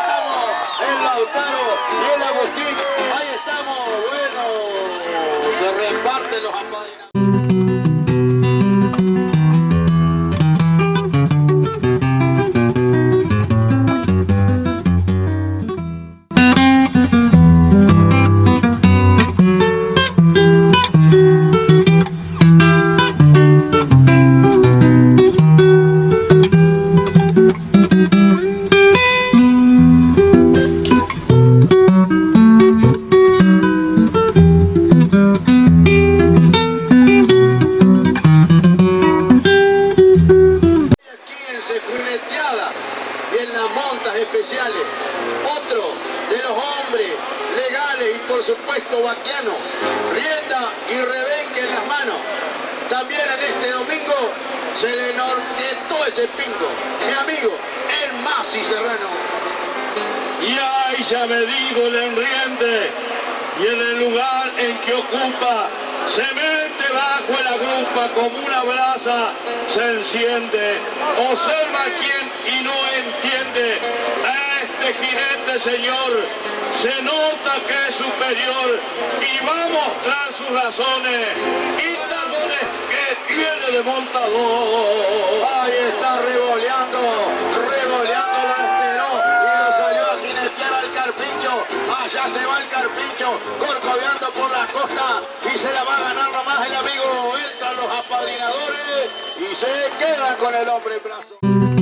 S4: jineteadas y en las montas especiales. Otro de los hombres legales y por supuesto vaquianos, rienda y rebenque en las manos. También en este domingo se le norteó ese pingo, mi amigo, el Masi Serrano.
S6: Y ahí se ha medido el enriende y en el lugar en que ocupa se mete bajo la grupa como una brasa, se enciende. Observa quién y no entiende. A este jinete, señor, se nota que es superior y va a mostrar sus razones y talones que tiene de montador.
S4: Ahí está revoleando lo esperó y lo salió a jinetear al Carpincho. Allá se va el Carpincho, corcoveando por la costa y se la va a ganar nomás el amigo. Entran los apadrinadores y se queda con el hombre en brazo.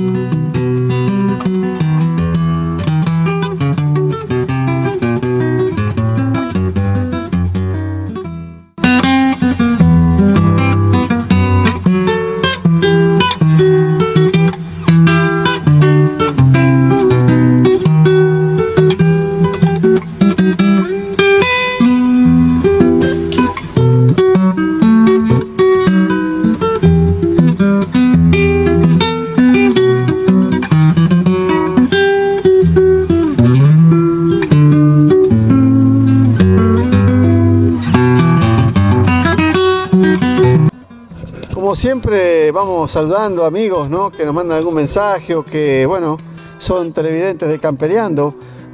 S2: Como siempre vamos saludando amigos, ¿no?, que nos mandan algún mensaje o que, bueno, son televidentes de Camperiando.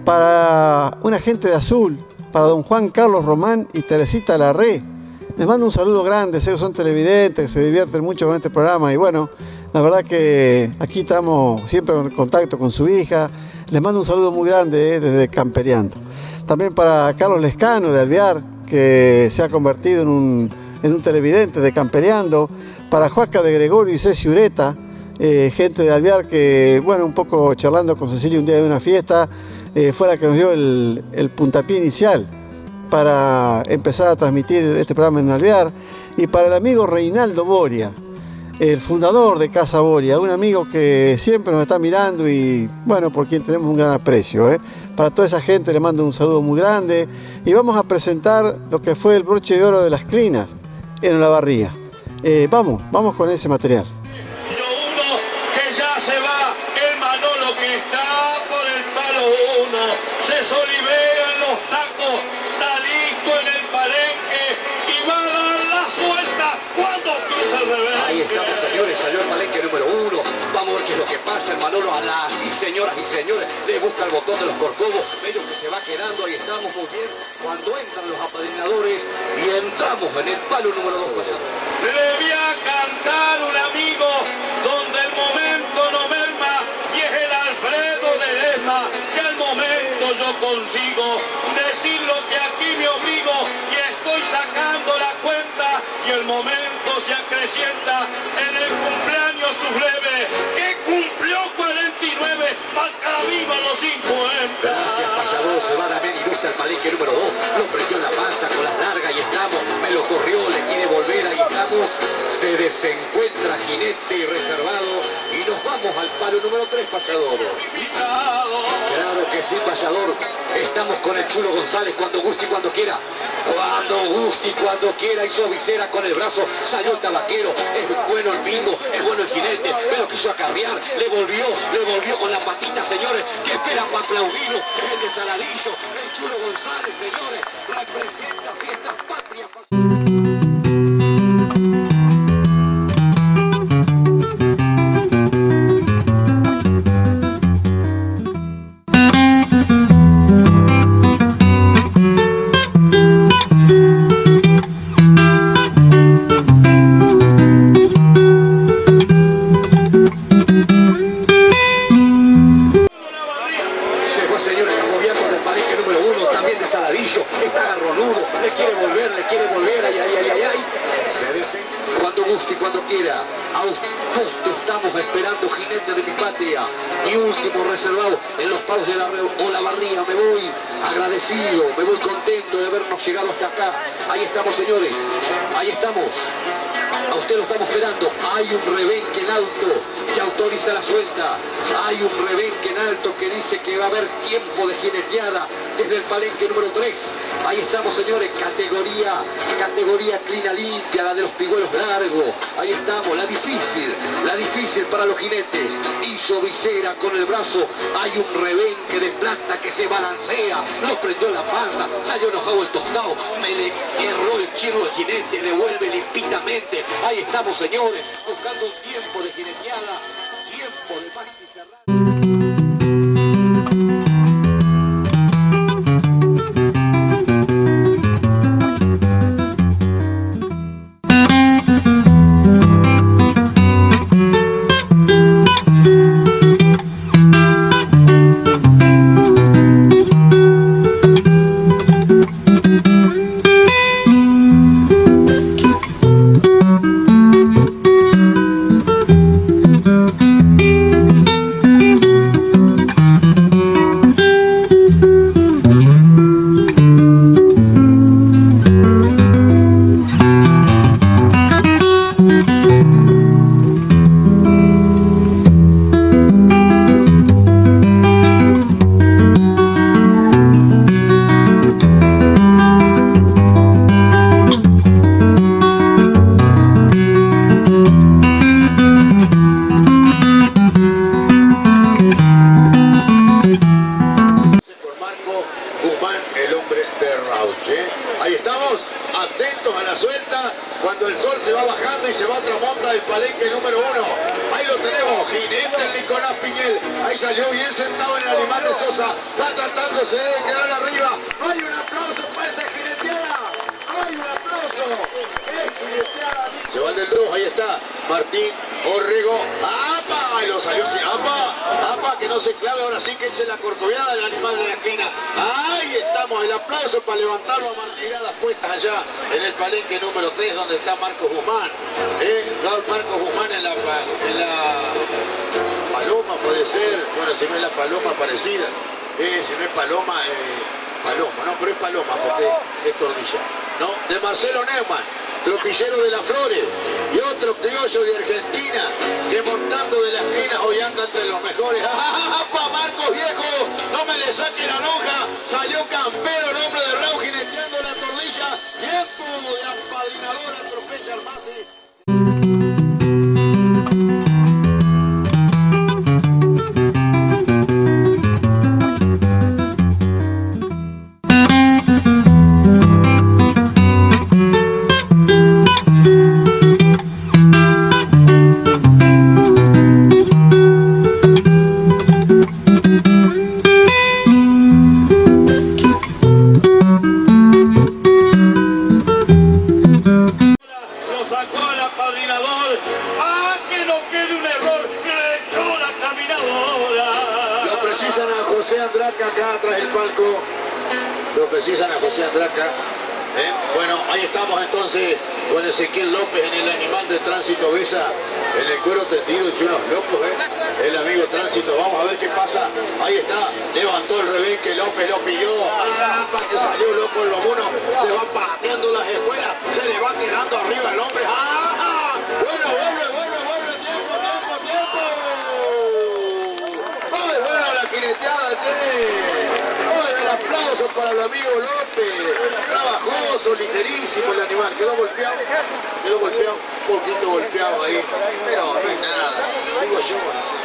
S2: Para una gente de Azul, para don Juan Carlos Román y Teresita Larré, les mando un saludo grande. Sé que son televidentes, que se divierten mucho con este programa y bueno, la verdad que aquí estamos siempre en contacto con su hija. Les mando un saludo muy grande desde Camperiando. También para Carlos Lescano de Alvear, que se ha convertido en un televidente de Camperiando. Para Joaca de Gregorio y Ceci Ureta, gente de Alvear que, bueno, un poco charlando con Cecilia un día de una fiesta, fue la que nos dio el puntapié inicial para empezar a transmitir este programa en Alvear. Y para el amigo Reinaldo Boria, el fundador de Casa Boria, un amigo que siempre nos está mirando y, bueno, por quien tenemos un gran aprecio. Para toda esa gente le mando un saludo muy grande y vamos a presentar lo que fue el broche de oro de las crinas en Olavarría. Vamos con ese material.
S6: Uno que ya se va, el Manolo que está por el palo uno, se solivean los tacos, está listo en el palenque y va a dar la suelta cuando cruza el revés.
S5: Ahí estamos, señores, salió el palenque número 1. Vamos a ver qué es lo que pasa. El Manolo a las señoras y señores le busca el botón de los corcovos, medio que se va quedando. Ahí estamos muy bien cuando entran los apadrinadores y entramos en el palo número 2 pasado.
S6: Le voy a cantar un amigo donde el momento no merma y es el Alfredo de Ledesma, que al momento yo consigo decir lo que aquí me obligo y estoy sacando la cuenta y el momento se acrecienta en el cumpleaños subleve que cumplió 49, marca viva los 50.
S5: Gracias, payador, se va también ilustra el palenque número 2, lo prendió en la panza con las largas y estamos, me lo corrió, le quiere volver, ahí estamos, se desencuentra jinete y reservado y nos vamos al palo número 3, payador. Claro que sí, payador, estamos con el Chulo González cuando guste y cuando quiera. Cuando guste y cuando quiera, hizo visera con el brazo, salió el tabaquero, es bueno el pingo, es bueno el jinete, pero quiso acarrear, le volvió con la patita, señores, que esperan para aplaudirlo, es el de Saladillo, el Chulo González, señores, representa Fiestas Patrias. de mi patria. Mi último reservado en los palos de la Olavarría. Me voy agradecido, me voy contento de habernos llegado hasta acá. Ahí estamos, señores, ahí estamos. A usted lo estamos esperando. Hay un rebenque en alto que autoriza la suelta. Hay un rebenque en alto que dice que va a haber tiempo de jineteada desde el palenque número 3. Ahí estamos, señores, categoría clina limpia, la de los pigüelos largos. Ahí estamos, la difícil para los jinetes. Hizo visera con el brazo. Hay un rebenque de plata que se balancea. No prendió la panza, salió enojado el tostado. Me le erró el chirro del jinete, devuelve limpitamente. Ahí estamos, señores, buscando un tiempo de jineteada, tiempo de maxi cerrado. Cuando el sol se va bajando y se va a tramonta del palenque número 1. Ahí lo tenemos, jinete el Nicolás Piñel. Ahí salió bien sentado en el animal de Sosa. Va tratándose de quedar arriba. ¡Hay un aplauso para esa jineteada! ¡Hay un aplauso! ¡Es jineteada! Se va el del 2, ahí está. Martín Orrego. ¡Apa! Y lo salió. ¡Apa! ¡Apa! Que no se clave, ahora sí que eche la corcoviada del animal de la esquina. Ahí estamos, el aplauso para levantarlo a Martín. Miradas puestas allá en el palenque número 3, donde está Marcos Guzmán. Marcos Guzmán en la paloma puede ser. Bueno, si no es la paloma parecida. Si no es paloma, paloma. No, pero es paloma porque es tordilla. ¿No? De Marcelo Neumann, tropillero de las Flores, y otro criollo de Argentina que montando de la esquina hoy anda entre los mejores. ¡Pa, Marcos, viejo! ¡No me le saque la lonja! Salió campero el hombre de Raúl jineteando la tordilla. Tiempo de apadrinador, atropella al Masi. Acá atrás del palco lo precisan a José Andraca. Bueno, ahí estamos entonces con Ezequiel López en el animal de Tránsito Besa, en el cuero tendido, hecho unos locos, el amigo Tránsito. Vamos a ver qué pasa. Ahí está, levantó el rebenque, López lo pilló. Para que salió loco el lomuno, se va pateando las espuelas, se le va quedando arriba el hombre. Bueno, jineteada, el aplauso para el amigo López, trabajoso, ligerísimo el animal, quedó golpeado, un poquito golpeado ahí, pero no es nada, digo yo.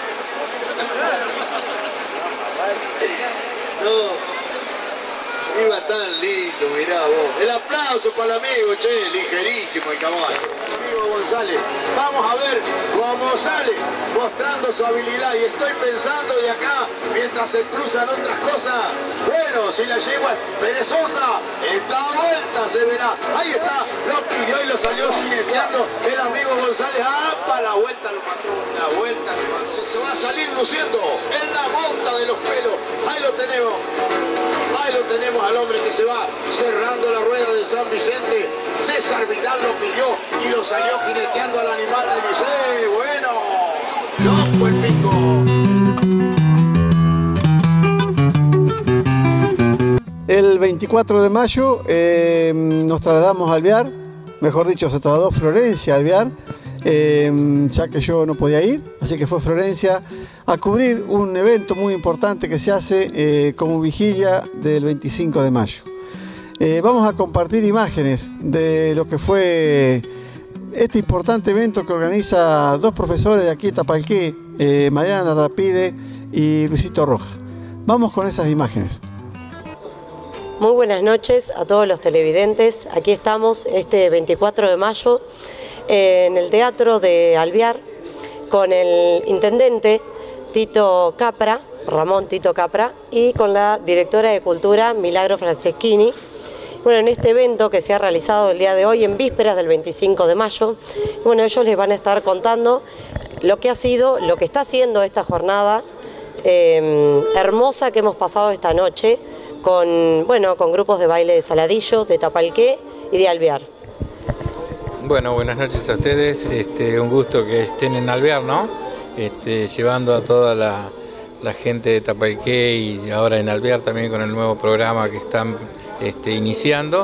S5: No, iba tan lindo, mirá vos. El aplauso para el amigo, che, ligerísimo el caballo. Amigo González, vamos a ver cómo sale, mostrando su habilidad, y estoy pensando de acá, mientras se cruzan otras cosas, bueno, si la yegua es perezosa, esta vuelta se verá. Ahí está, lo pidió y lo salió jineteando el amigo González. Para la vuelta lo mató, la vuelta lo mató. Se va a salir luciendo en la monta de los pelos. Ahí lo tenemos. Ahí lo tenemos al hombre que se va cerrando la rueda de San Vicente. César Vidal lo pidió y lo salió jineteando al animal de Vicente. Bueno, loco el pico.
S2: 24 de mayo nos trasladamos a Alvear, mejor dicho, se trasladó Florencia a Alvear, ya que yo no podía ir, así que fue Florencia a cubrir un evento muy importante que se hace como vigilia del 25 de mayo. Vamos a compartir imágenes de lo que fue este importante evento que organiza dos profesores de aquí de Tapalqué, Mariana Nardapide y Luisito Roja. Vamos con esas imágenes.
S12: Muy buenas noches a todos los televidentes. Aquí estamos este 24 de mayo en el Teatro de Alvear con el intendente Tito Capra, Ramón Tito Capra, y con la directora de Cultura Milagro Franceschini. Bueno, en este evento que se ha realizado el día de hoy en vísperas del 25 de mayo, bueno, ellos les van a estar contando lo que ha sido, lo que está haciendo esta jornada hermosa que hemos pasado esta noche con grupos de baile de Saladillo, de Tapalqué y de Alvear.
S13: Bueno, buenas noches a ustedes, un gusto que estén en Alvear, ¿no? Llevando a toda la gente de Tapalqué y ahora en Alvear también con el nuevo programa que están iniciando.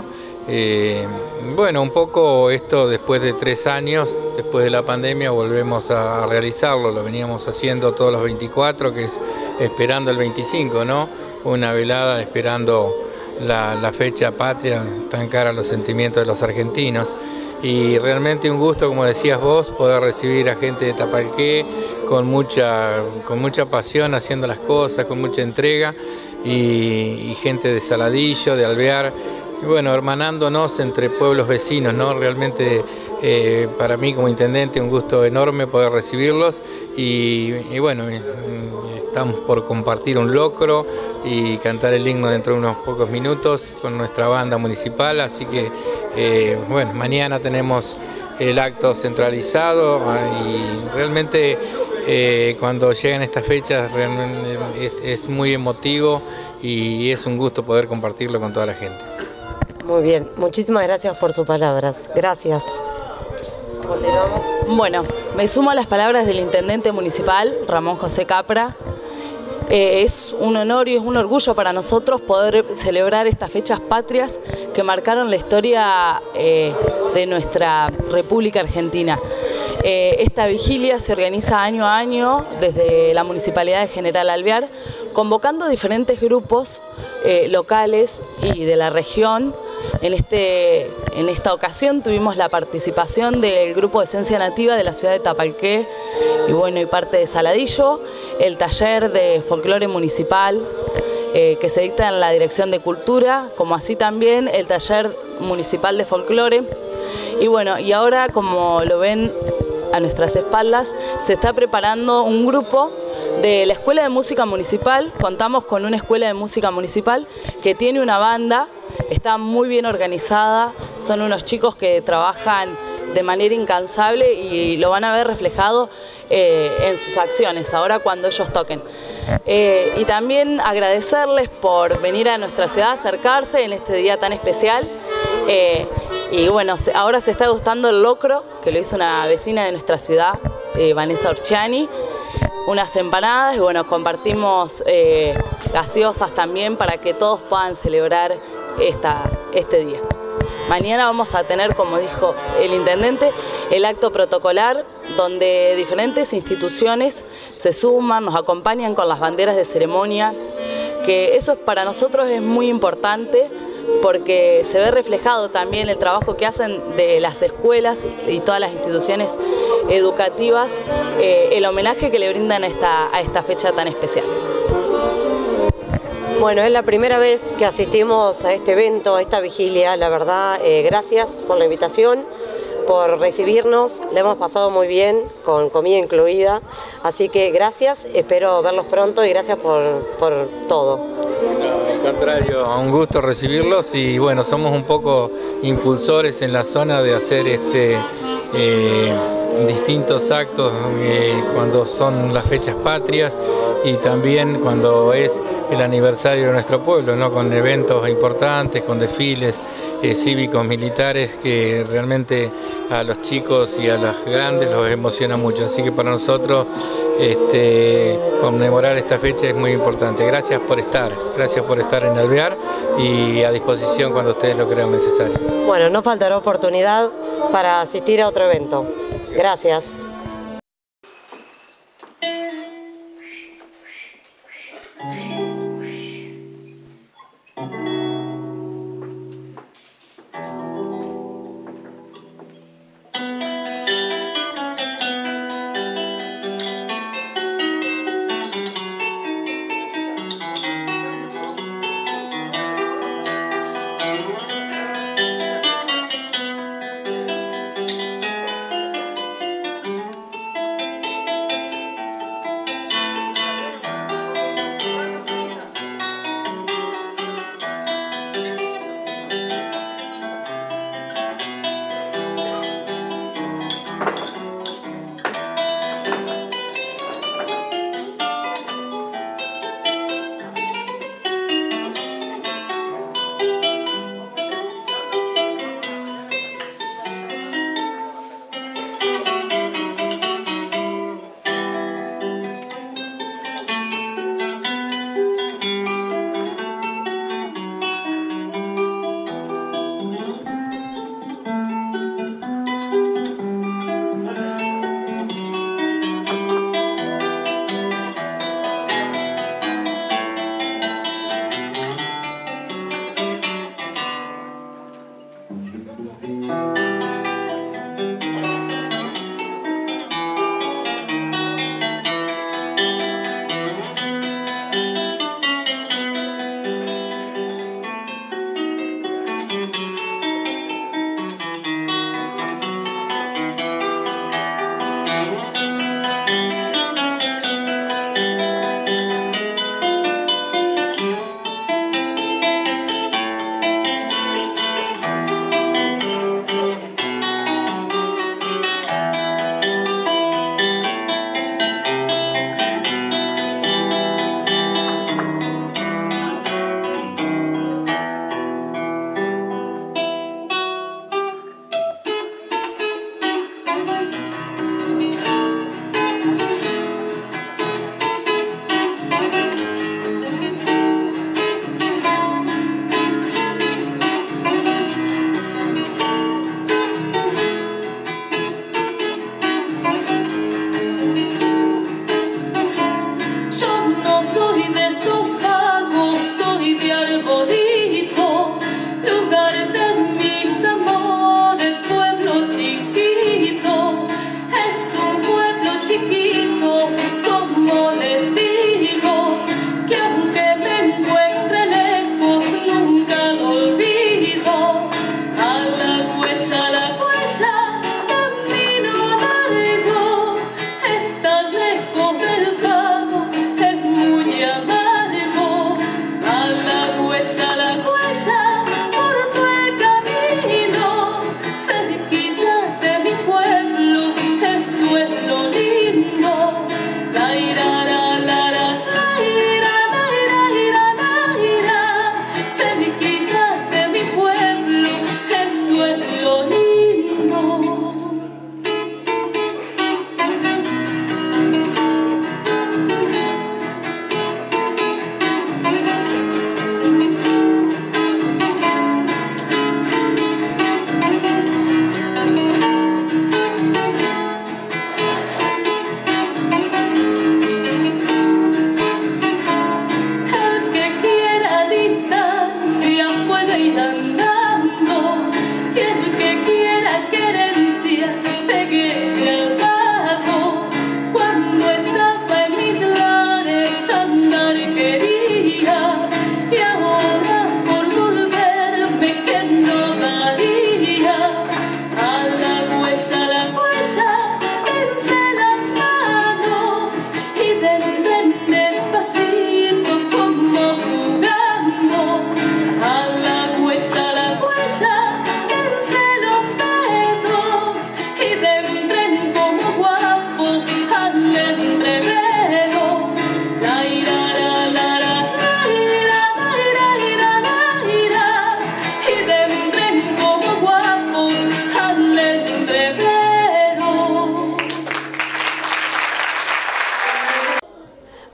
S13: Bueno, un poco esto después de 3 años, después de la pandemia, volvemos a realizarlo, lo veníamos haciendo todos los 24, que es esperando el 25, ¿no? Una velada esperando la fecha patria, tan cara a los sentimientos de los argentinos. Y realmente un gusto, como decías vos, poder recibir a gente de Tapalqué con mucha pasión haciendo las cosas, con mucha entrega, y gente de Saladillo, de Alvear, y bueno, hermanándonos entre pueblos vecinos, ¿no? Realmente para mí como intendente un gusto enorme poder recibirlos y bueno, estamos por compartir un locro y cantar el himno dentro de unos pocos minutos con nuestra banda municipal, así que bueno, mañana tenemos el acto centralizado y realmente cuando llegan estas fechas realmente es muy emotivo y es un gusto poder compartirlo con toda la gente.
S12: Muy bien, muchísimas gracias por sus palabras. Gracias. Continuamos.
S14: Bueno, me sumo a las palabras del intendente municipal, Ramón José Capra. Es un honor y es un orgullo para nosotros poder celebrar estas fechas patrias que marcaron la historia de nuestra República Argentina. Esta vigilia se organiza año a año desde la Municipalidad de General Alvear, convocando diferentes grupos locales y de la región. En esta ocasión tuvimos la participación del Grupo de Esencia Nativa de la ciudad de Tapalqué y parte de Saladillo, el taller de folclore municipal que se dicta en la Dirección de Cultura, como así también el taller municipal de folclore. Y ahora, como lo ven a nuestras espaldas, se está preparando un grupo de la Escuela de Música Municipal. Contamos con una Escuela de Música Municipal que tiene una banda, está muy bien organizada, son unos chicos que trabajan de manera incansable y lo van a ver reflejado en sus acciones ahora cuando ellos toquen. Y también agradecerles por venir a nuestra ciudad, acercarse en este día tan especial. Y bueno, ahora se está gustando el locro, que lo hizo una vecina de nuestra ciudad, Vanessa Orchiani, unas empanadas y bueno, compartimos gaseosas también para que todos puedan celebrar este día. Mañana vamos a tener, como dijo el intendente, el acto protocolar donde diferentes instituciones se suman, nos acompañan con las banderas de ceremonia, que eso para nosotros es muy importante porque se ve reflejado también el trabajo que hacen de las escuelas y todas las instituciones educativas, el homenaje que le brindan a esta fecha tan especial.
S12: Bueno, es la primera vez que asistimos a este evento, a esta vigilia, la verdad, gracias por la invitación, por recibirnos, la hemos pasado muy bien, con comida incluida, así que gracias, espero verlos pronto y gracias por todo.
S13: Al contrario, un gusto recibirlos y bueno, somos un poco impulsores en la zona de hacer distintos actos cuando son las fechas patrias y también cuando es el aniversario de nuestro pueblo, ¿no? Con eventos importantes, con desfiles cívicos, militares, que realmente a los chicos y a los grandes los emociona mucho. Así que para nosotros, conmemorar esta fecha es muy importante. Gracias por estar en Alvear y a disposición cuando ustedes lo crean necesario.
S12: Bueno, no faltará oportunidad para asistir a otro evento. Gracias.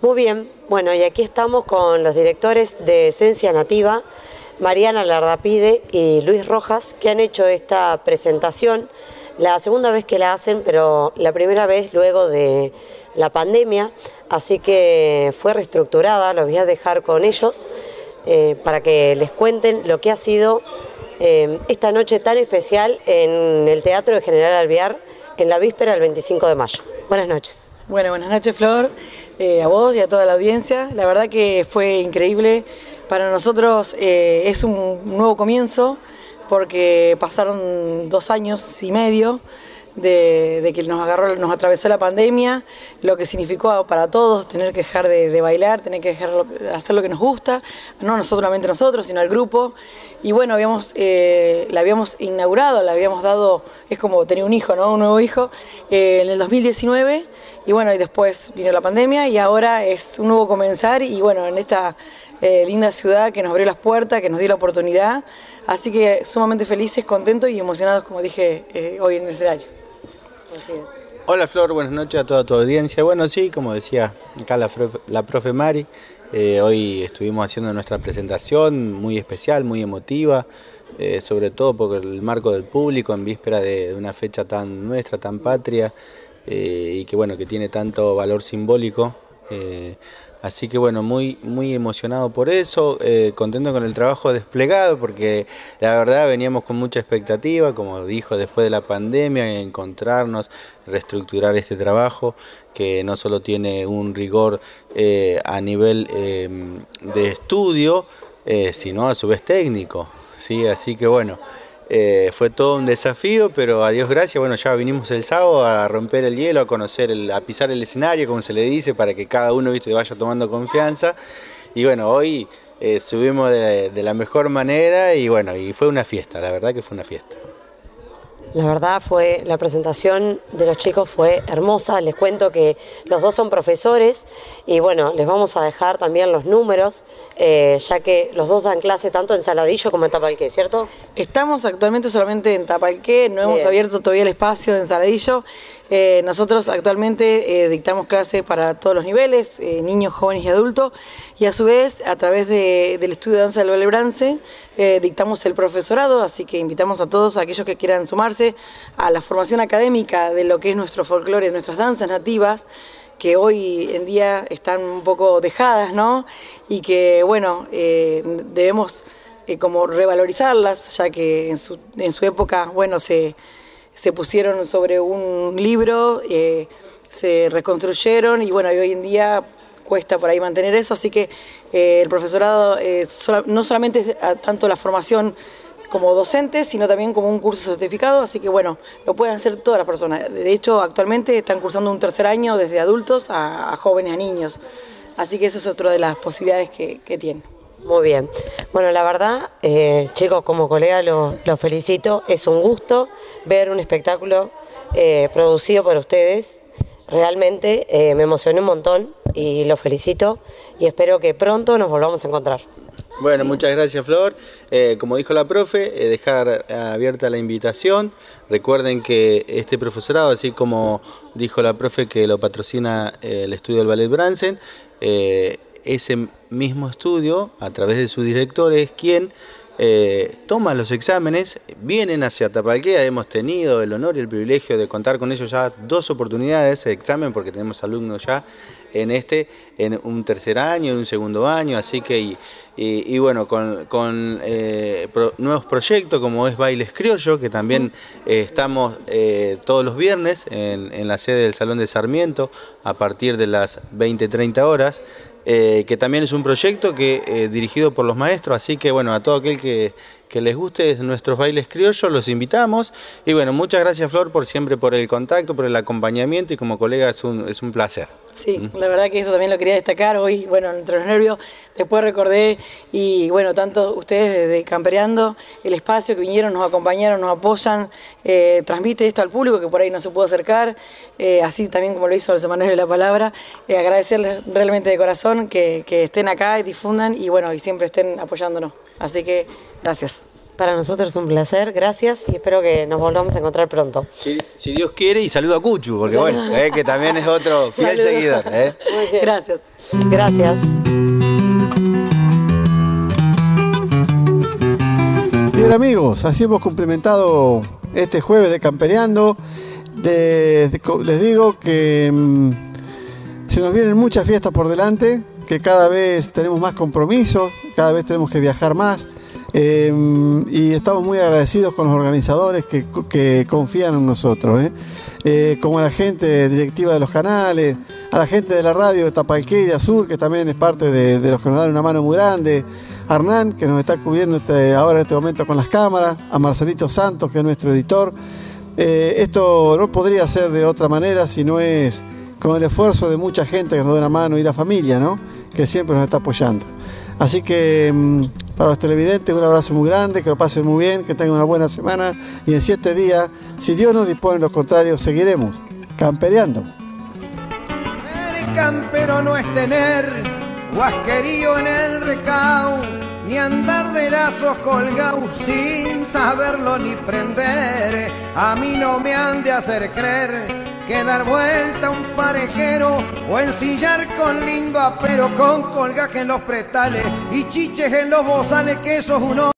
S12: Muy bien, bueno, y aquí estamos con los directores de Esencia Nativa, Mariana Lardapide y Luis Rojas, que han hecho esta presentación, la segunda vez que la hacen, pero la primera vez luego de la pandemia, así que fue reestructurada, los voy a dejar con ellos para que les cuenten lo que ha sido esta noche tan especial en el Teatro de General Alvear en la víspera del 25 de mayo. Buenas noches.
S15: Bueno, buenas noches, Flor, a vos y a toda la audiencia. La verdad que fue increíble. Para nosotros es un nuevo comienzo porque pasaron 2 años y medio de que nos atravesó la pandemia, lo que significó para todos tener que dejar de bailar, tener que dejar de hacer lo que nos gusta, no solamente nosotros, sino el grupo. Y bueno, la habíamos inaugurado, la habíamos dado, es como tener un hijo, ¿no? Un nuevo hijo, en el 2019, y bueno, y después vino la pandemia y ahora es un nuevo comenzar, y bueno, en esta linda ciudad que nos abrió las puertas, que nos dio la oportunidad, así que sumamente felices, contentos y emocionados, como dije, hoy en el escenario. Así es.
S16: Hola Flor, buenas noches a toda tu audiencia. Bueno, sí, como decía acá la profe Mari, hoy estuvimos haciendo nuestra presentación muy especial, muy emotiva, sobre todo por el marco del público en víspera de una fecha tan nuestra, tan patria, y que bueno, que tiene tanto valor simbólico. Así que bueno, muy emocionado por eso, contento con el trabajo desplegado, porque la verdad veníamos con mucha expectativa, como dijo, después de la pandemia, encontrarnos, reestructurar este trabajo, que no solo tiene un rigor a nivel de estudio, sino a su vez técnico, ¿sí? Así que bueno, fue todo un desafío, pero a Dios gracias, bueno, ya vinimos el sábado a romper el hielo, a conocer, a pisar el escenario, como se le dice, para que cada uno, viste, vaya tomando confianza. Y bueno, hoy subimos de la mejor manera y bueno, y fue una fiesta, la verdad que fue una fiesta.
S12: La verdad la presentación de los chicos fue hermosa. Les cuento que los dos son profesores y bueno, les vamos a dejar también los números, ya que los dos dan clase tanto en Saladillo como en Tapalqué, ¿cierto?
S15: Estamos actualmente solamente en Tapalqué, no hemos abierto todavía el espacio en Saladillo. Nosotros actualmente dictamos clases para todos los niveles, niños, jóvenes y adultos, y a su vez, a través del estudio de danza del Ballet Brance, dictamos el profesorado, así que invitamos a todos aquellos que quieran sumarse a la formación académica de lo que es nuestro folclore, nuestras danzas nativas, que hoy en día están un poco dejadas, ¿no? Y que, bueno, debemos como revalorizarlas, ya que en su época, bueno, se pusieron sobre un libro, se reconstruyeron y bueno, y hoy en día cuesta por ahí mantener eso, así que el profesorado no solamente es tanto la formación como docentes, sino también como un curso certificado, así que bueno, lo pueden hacer todas las personas. De hecho, actualmente están cursando un 3er año desde adultos a jóvenes, a niños, así que esa es otra de las posibilidades que tienen.
S12: Muy bien. Bueno, la verdad, chicos, como colega los felicito. Es un gusto ver un espectáculo producido por ustedes. Realmente me emocioné un montón y los felicito y espero que pronto nos volvamos a encontrar.
S16: Bueno, muchas gracias Flor. Como dijo la profe, dejar abierta la invitación. Recuerden que este profesorado, así como dijo la profe que lo patrocina el estudio del Ballet Brance, ese mismo estudio, a través de su director, es quien toma los exámenes, vienen hacia Tapalqué, hemos tenido el honor y el privilegio de contar con ellos ya 2 oportunidades de examen, porque tenemos alumnos ya en un 3er año, en un 2º año, así que, y bueno, con nuevos proyectos como es Bailes Criollo, que también estamos todos los viernes en la sede del Salón de Sarmiento a partir de las 20:30 horas, que también es un proyecto dirigido por los maestros, así que bueno, a todo aquel que les guste nuestros bailes criollos, los invitamos. Y bueno, muchas gracias Flor siempre por el contacto, por el acompañamiento, y como colega es un placer.
S15: Sí, la verdad que eso también lo quería destacar hoy, bueno, entre los nervios, después recordé, y bueno, tanto ustedes desde Campereando, el espacio que vinieron, nos acompañaron, nos apoyan, transmite esto al público que por ahí no se pudo acercar, así también como lo hizo el Semanario de la Palabra, agradecerles realmente de corazón que estén acá y difundan y bueno, y siempre estén apoyándonos, así que gracias.
S12: Para nosotros es un placer, gracias y espero que nos volvamos a encontrar pronto.
S16: Si Dios quiere, y saludo a Cuchu, porque bueno, que también es otro fiel seguidor.
S12: Muy bien.
S15: Gracias.
S12: Gracias.
S2: Bien amigos, así hemos cumplimentado este jueves de Campereando. Les digo que se nos vienen muchas fiestas por delante, que cada vez tenemos más compromisos, cada vez tenemos que viajar más y estamos muy agradecidos con los organizadores que confían en nosotros, como a la gente directiva de los canales, a la gente de la radio de Tapalqué y de Azul, que también es parte de los que nos dan una mano muy grande, a Hernán, que nos está cubriendo ahora en este momento con las cámaras, a Marcelito Santos, que es nuestro editor. Esto no podría ser de otra manera si no es con el esfuerzo de mucha gente que nos da una mano y la familia, ¿no?, que siempre nos está apoyando. Así que para los televidentes un abrazo muy grande, que lo pasen muy bien, que tengan una buena semana y en 7 días, si Dios nos dispone, lo contrario, seguiremos campereando.
S1: Ser campero no es tener guasquerío en el recao, ni andar de lazos colgados sin saberlo ni prender. A mí no me han de hacer creer que dar vuelta a un parejero o ensillar con lindo apero, con colgaje en los pretales y chiches en los bozales, que eso es uno.